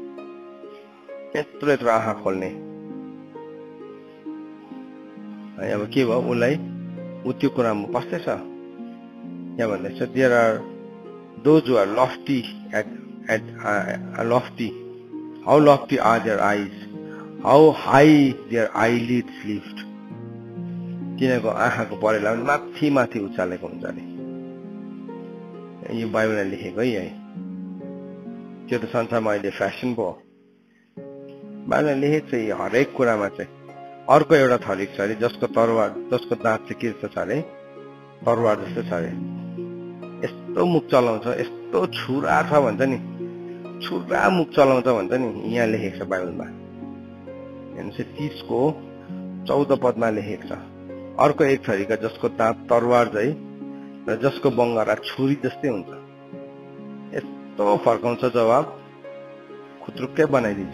यत्रो यत्रो आँखा खोल्ने। अब के भयो, उसलाई ऊ त्यो कुरामा पस्दैछ। यहाँ भन्दैछ there are those who are lofty at at lofty, how lofty are their eyes, how high their eyelids lift. तिनीहरूको आँखाको परेला पनि माथि माथि उचालेको हुन्छ अरे। यो बाइबलले लेखेको है यही। त्यो त संसारमा अहिले फेसन पो हो, बाइबलले लेखेको छ हरेक कुरामा चाहिँ। अर्को एउटा थरीको छ अरे जसको तरवार, जसको दाँत चाहिँ के जस्तो छ अरे, तरवार जस्तो छ अरे। यस्तो मुख चलाउँछ, यस्तो छुरा छ भन्छ नि, छुरा मुख चलाउँछ भन्छ नि, यहाँ लेखेको छ बाइबलमा। हेर्नुहोस् तीसको चौध पदमा लेखेको छ। अर्को एक थरीका जसको दाँत तरवार चाहिँ र जसको बङ्गारा छुरी जस्तै हुन्छ। यस्तो फर्काउँछ जवाब, खुत्रुक्कै बनाइदिन्छ।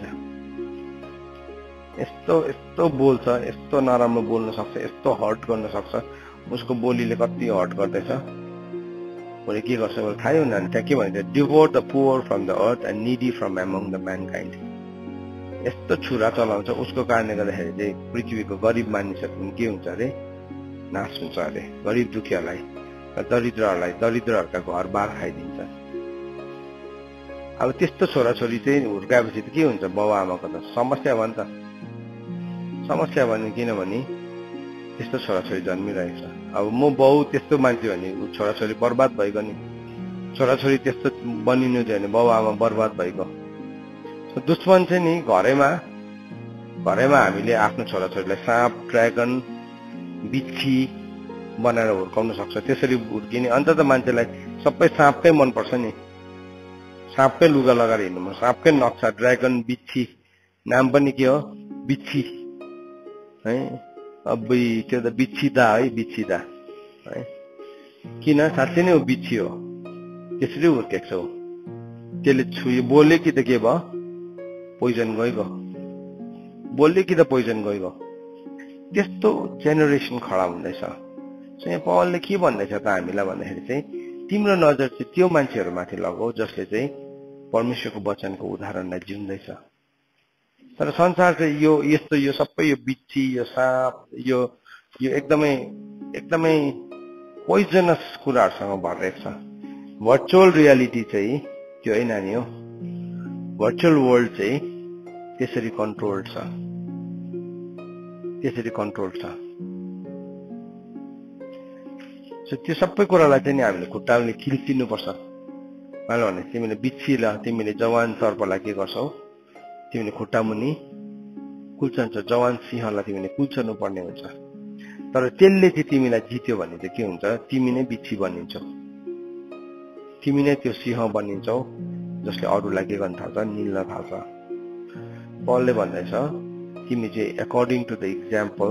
यस्तो यस्तो बोल्छ, यस्तो नराम्रो बोल्न सक्छ, यस्तो हर्ट गर्न सक्छ। उसको बोलीले कति हर्ट गर्दैछ, उसले के गर्छ मलाई थाहै हुँदैन। त्यहाँ के भन्छ, devour the poor from the earth and needy from among the mankind. यस्तो छुरा चलाउँछ, उसको कारणले गर्दाखेरि चाहिँ पृथ्वीको गरिब मानिसहरू के हुन्छ अरे, नाश हुन्छ अरे। गरिब दुखीहरूलाई, दरिद्रहरूलाई, दरिद्रहरूका घर बार खाइदिन्छ। अब त्यस्तो छोराछोरी चाहिँ हुर्काएपछि त के हुन्छ, बाउ आमाको त समस्या भयो नि त। समस्या भने किनभने त्यस्तो छोराछोरी जन्मिरहेको छ। अब म बाउ त्यस्तो मान्छे भने छोराछोरी बर्बाद भइगयो नि, छोराछोरी त्यस्तो बनिनु चाहिँ भने बाउ आमा बर्बाद भइगयो। दुश्मन चाहिँ नि घरैमा घरैमा हामीले आफ्नो छोराछोरीलाई साँप, ड्रागन, बिच्छी बनाएर हुर्काउन सक्छ। त्यसरी हुर्किने अन्त त मान्छेलाई सबै साँपकै मनपर्छ नि, साँपकै लुगा लगाएर हिँड्नु, साँपकै नक्सा, ड्रागन, बिच्छी, नाम पनि के हो, बिच्छी है। अब त्यो त बिच्छिदा है, बिच्छिदा है। किन? साँच्चै नै हो बिच्छी हो, त्यसरी हुर्केको छ। त्यसले छुयो, बोल्यो कि त के भयो, पोइजन गइगयो, बोल्यो कि त पोइजन गइगयो। त्यस्तो जेनेरेसन खडा हुँदैछ। यहाँ पवलले के भन्दैछ त हामीलाई भन्दाखेरि चाहिँ तिम्रो नजर चाहिँ त्यो मान्छेहरूमाथि लगाऊ जसले चाहिँ परमेश्वरको वचनको उदाहरणलाई जिउँदैछ। तर संसार चाहिँ यो यस्तो यो सबै यो बिच्छी, यो साँप, यो यो एकदमै एकदमै पोइजनस कुराहरूसँग भरिरहेको छ। भर्चुअल रियालिटी चाहिँ त्यो है नानी हो, भर्चुअल वर्ल्ड चाहिँ त्यसरी कन्ट्रोल छ, त्यसरी कन्ट्रोल छ। त्यो सबै कुरालाई चाहिँ हामीले खुट्टाले खिल्चिनुपर्छ। मैले भने तिमीले बिच्छीलाई, तिमीले जवान सर्पलाई के गर्छौ, तिमीले खुट्टा मुनि कुल्चन्छौ, जवान सिंहलाई तिमीले कुल्चनु पर्ने हुन्छ। तर त्यसले चाहिँ तिमीलाई जित्यो भने चाहिँ के हुन्छ, तिमी नै बिच्छी बनिन्छौ, तिमी नै त्यो सिंह बनिन्छौ जसले अरूलाई के गर्न थाल्छ, निल्न थाल्छ। पलले भन्दैछ तिमी चाहिँ एकर्डिङ टु द इक्जाम्पल,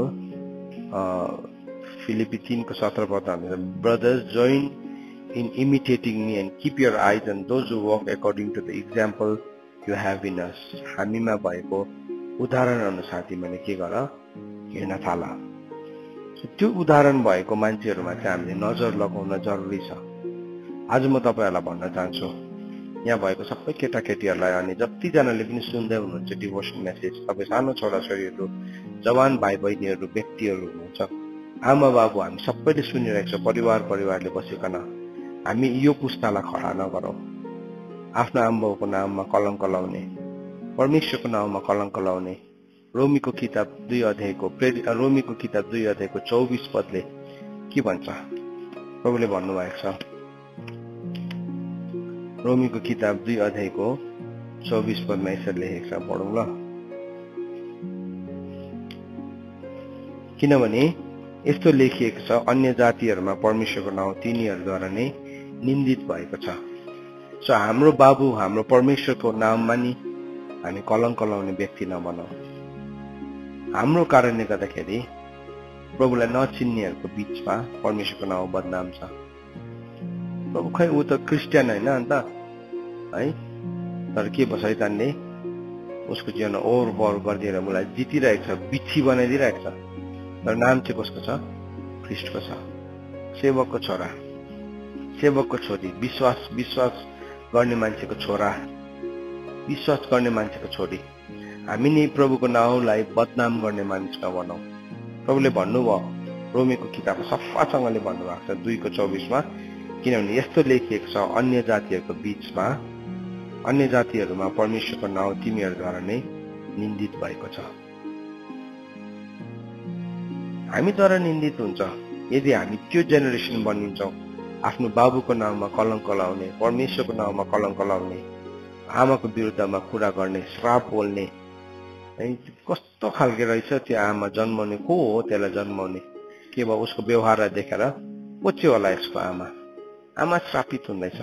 फिलिपी तीन को सत्र पद भन्छ, brothers join in imitating me and keep your eyes on those who walk according to the example you have in us. हामीमा भएको उदाहरण अनुसार तिमीले के गर, हिँड्न थाल। त्यो उदाहरण भएको मान्छेहरूमा चाहिँ हामीले नजर लगाउन जरुरी छ। आज म तपाईहरुलाई भन्न चाहन्छु, यहाँ भएको सबै केटाकेटीहरूलाई अनि जतिजनाले पनि सुन्दै हुनुहुन्छ डिभोसन मेसेज, तपाईँ सानो छोराछोरीहरू, जवान भाइ बहिनीहरू, व्यक्तिहरू हुनुहुन्छ, आमा बाबु, हामी सबैले सुनिरहेको छ। परिवार परिवारले बसिकन हामी यो पुस्तालाई खडा नगरौँ, आफ्नो आमा बाबुको नाममा कलङ्क लाउने, परमेश्वरको नाममा कलङ्क लाउने। रोमीको किताब दुई अध्यायको रोमीको किताब दुई अध्यायको चौबिस पदले के भन्छ, प्रभुले भन्नुभएको छ, रोमीको किताब दुई अध्यायको चौबिस पदमा यसरी लेखेको छ, पढौँ ल। किनभने यस्तो लेखिएको छ, अन्य जातिहरूमा परमेश्वरको नाउँ तिनीहरूद्वारा नै निन्दित भएको छ। सो हाम्रो बाबु, हाम्रो परमेश्वरको नाममा नि हामी कलङ्क लाउने व्यक्ति नबनौँ। हाम्रो कारणले गर्दाखेरि प्रभुलाई नचिन्नेहरूको बीचमा परमेश्वरको नाउँ बदनाम छ। प्रभु खै ऊ त क्रिस्चियन होइन अन्त है, तर के भयो, शैतानले उसको जीवन ओहोर पोहोर गरिदिएर मलाई जितिरहेको छ, बिच्छी बनाइदिइरहेको छ। तर नाम चाहिँ कसको छ, ख्रिस्टको छ। सेवकको छोरा, सेवकको छोरी, विश्वास विश्वास गर्ने मान्छेको छोरा, विश्वास गर्ने मान्छेको छोरी। हामी नि प्रभुको नाउँलाई बदनाम गर्ने मानिस नबनौँ। प्रभुले भन्नुभयो, रोमीको किताब सफासँगले भन्नुभएको छ दुईको चौबिसमा, किनभने यस्तो लेखिएको छ, अन्य जातिहरूको बीचमा, अन्य जातिहरूमा परमेश्वरको नाउँ तिमीहरूद्वारा नै निन्दित भएको छ। हामीद्वारा निन्दित हुन्छ यदि हामी त्यो जेनेरेसन बनिन्छौँ, आफ्नो बाबुको नाममा कलङ्क लाउने, परमेश्वरको नाममा कलङ्क लाउने, आमाको विरुद्धमा कुरा गर्ने, श्राप बोल्ने। कस्तो खालके रहेछ त्यो आमा, जन्माउने को हो त्यसलाई जन्माउने, के भयो उसको व्यवहारलाई देखेर को चाहिँ होला यसको आमा, आमा श्रापित हुँदैछ।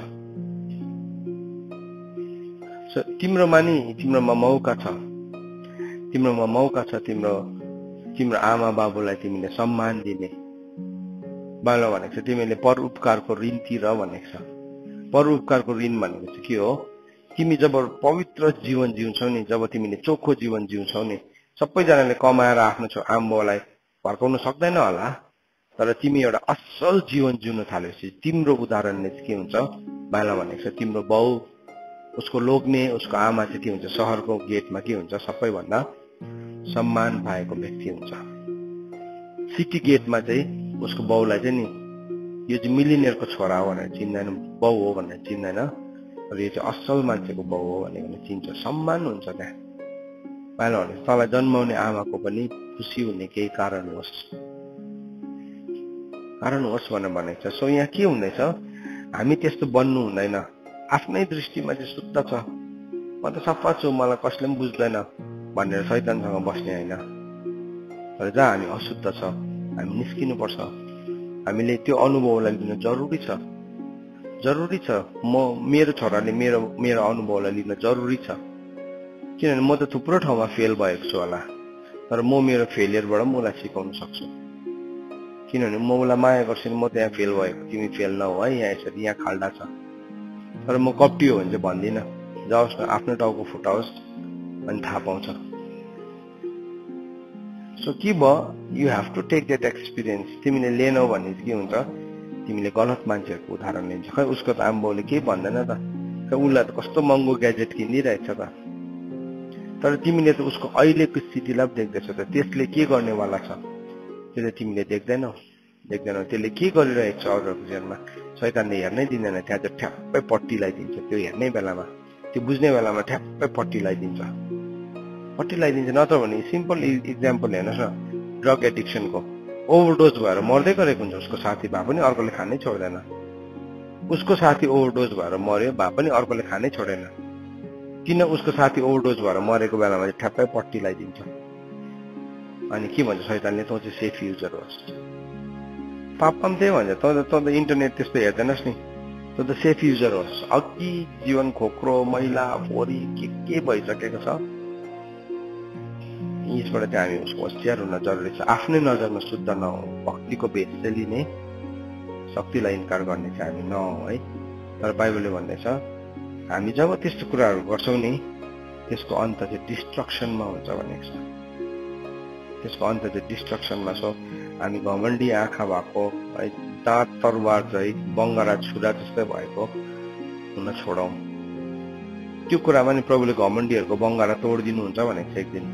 तिम्रोमा नि तिम्रोमा मौका छ, तिम्रोमा मौका छ, तिम्रो तिम्रो आमा बाबुलाई तिमीले सम्मान दिने। बाइबलमा भनेको छ तिमीले पर उपकारको ऋण तिर भनेको छ। पर उपकारको ऋण भनेको चाहिँ के हो, तिमी जब पवित्र जीवन जिउँछौ नि, जब तिमीले चोखो जीवन जिउँछौ नि, सबैजनाले कमाएर आफ्नो आमा बाबुलाई फर्काउन सक्दैन होला, तर तिमी एउटा असल जीवन जिउन थालेपछि तिम्रो उदाहरणले चाहिँ के हुन्छ, बाइबलमा भनेको छ तिम्रो बाउ, उसको लोग्ने, उसको आमा चाहिँ के हुन्छ, सहरको गेटमा के हुन्छ, सबैभन्दा सम्मान पाएको व्यक्ति हुन्छ। सिटी गेटमा चाहिँ उसको बाउलाई चाहिँ नि यो चाहिँ मिलिनियरको छोरा हो भनेर चिन्दैन, बाउ हो भनेर चिन्दैन, र यो चाहिँ असल मान्छेको बाउ हो भनेर चिन्छ, सम्मान हुन्छ त्यहाँ। पाएन भने तँलाई जन्माउने आमाको पनि खुसी हुने केही कारण होस् कारण होस् भनेर भनेको छ। सो यहाँ के हुँदैछ, हामी त्यस्तो बन्नु हुँदैन। आफ्नै दृष्टिमा चाहिँ शुद्ध छ, म त सफा छु, मलाई कसले पनि बुझ्दैन भनेर शैतानसँग बस्ने होइन। तर जहाँ हामी अशुद्ध छ हामी निस्किनु पर्छ। हामीले त्यो अनुभवलाई लिन जरुरी छ जरुरी छ म मेरो छोराले मेरो मेरो अनुभवलाई लिन जरुरी छ। किनभने म त थुप्रो ठाउँमा फेल भएको छु होला, तर म मेरो फेलियरबाट म उसलाई सिकाउन सक्छु। किनभने म उसलाई माया गर्छु, म त्यहाँ फेल भएको, तिमी फेल नहो है, यहाँ यसरी यहाँ खाल्डा छ। तर म कप्टी हो भने चाहिँ भन्दिनँ, जाओस् न आफ्नो टाउको फुटाओस् अनि थाहा पाउँछ। सो के भयो, you have to take that experience. तिमीले लिएनौ भने चाहिँ के हुन्छ, तिमीले गलत मान्छेहरूको उदाहरण लिन्छ। खै उसको त आमाबाउले केही भन्दैन त, खै उसलाई त कस्तो महँगो ग्याजेट किनिदिइरहेछ त, तर तिमीले त उसको अहिलेको स्थितिलाई पो देख्दैछौ त। त्यसले के गर्नेवाला छ त्यो त तिमीले देख्दैनौ देख्दैनौ त्यसले के गरिरहेको छ अरूहरूको जीवनमा। शैतानले हेर्नै दिँदैन, त्यहाँ चाहिँ ठ्याप्पै पट्टी लगाइदिन्छ। त्यो हेर्ने बेलामा, त्यो बुझ्ने बेलामा ठ्याप्पै पट्टी लगाइदिन्छ पट्टी लगाइदिन्छ नत्र भने सिम्पल इक्जाम्पल हेर्नुहोस् न, ड्रग एडिक्सनको ओभरडोज भएर मर्दै गरेको हुन्छ उसको साथी, भए पनि अर्कोले खानै छोड्दैन। उसको साथी ओभरडोज भएर मर्यो, भए पनि अर्कोले खानै छोडेन। किन, उसको साथी ओभरडोज भएर मरेको बेलामा चाहिँ ठ्याप्पै पट्टी लगाइदिन्छ। अनि के भन्छ शैतानले, तँ चाहिँ सेफ युजर होस्। पाप पनि त्यही भन्छ, तँ त तँ त इन्टरनेट त्यस्तो हेर्दैनस् नि, तँ त सेफ युजर होस्। अघि जीवन खोक्रो मैला फोरी के के भइसकेको छ, यसबाट चाहिँ हामी उसको होसियार हुन जरुरी छ। आफ्नै नजरमा शुद्ध नहौ, भक्तिको भेषले लिने, शक्तिलाई इन्कार गर्ने चाहिँ हामी नहौ है। तर बाइबलले भन्दैछ हामी जब त्यस्तो कुराहरू गर्छौँ नि, त्यसको अन्त चाहिँ डिस्ट्रक्सनमा हुन्छ भनेको छ। त्यसको अन्त चाहिँ डिस्ट्रक्सनमा छ। हामी घमण्डी आँखा भएको है, दाँत तरवार चाहिँ बङ्गरा छुरा जस्तै भएको हुन छोडौँ। त्यो कुरामा नि प्रभुले घमण्डीहरूको बङ्गरा तोडिदिनुहुन्छ भनेको छ एक दिन।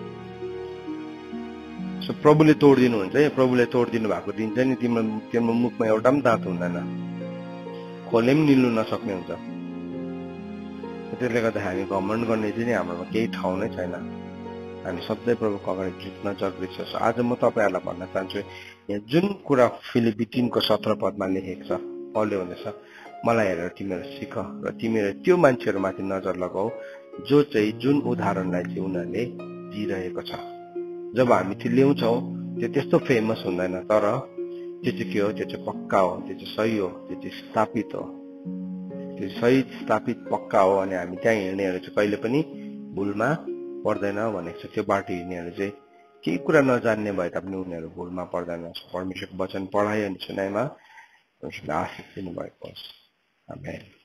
सो प्रभुले तोडिदिनुहुन्छ है, प्रभुले तोडिदिनु भएको दिन चाहिँ नि तिम्रो तिम्रो मुखमा एउटा पनि दाँत हुँदैन, खोले पनि निल्नु नसक्ने हुन्छ। त्यसले गर्दा हामी घमण्ड गर्ने चाहिँ नि हाम्रोमा केही ठाउँ नै छैन। हामी सधैँ प्रभुको अगाडि झुक्न जरुरी छ। आज म तपाईँहरूलाई भन्न चाहन्छु, यहाँ जुन कुरा फिलिप्पी तीनको सत्र पदमा लेखेको छ, पौलले भन्दैछ मलाई हेरेर तिमीहरू सिक र तिमीहरू त्यो मान्छेहरूमाथि नजर लगाऊ जो चाहिँ जुन उदाहरणलाई चाहिँ उनीहरूले दिइरहेको छ। जब हामी त्यो ल्याउँछौँ त्यो त्यस्तो फेमस हुँदैन, तर त्यो चाहिँ के हो, त्यो चाहिँ पक्का हो, त्यो चाहिँ सही हो, त्यो चाहिँ स्थापित हो, त्यो सही स्थापित पक्का हो। अनि हामी त्यहाँ हिँड्नेहरू चाहिँ कहिले पनि भुलमा पर्दैन भनेको छ। त्यो बाटो हिँड्नेहरू चाहिँ केही कुरा नजान्ने भए तापनि उनीहरू भुलमा पर्दैन। परमेश्वरको वचन पढाइ अनि सुनाइमा आशिष दिनुभएको होस्। आमेन।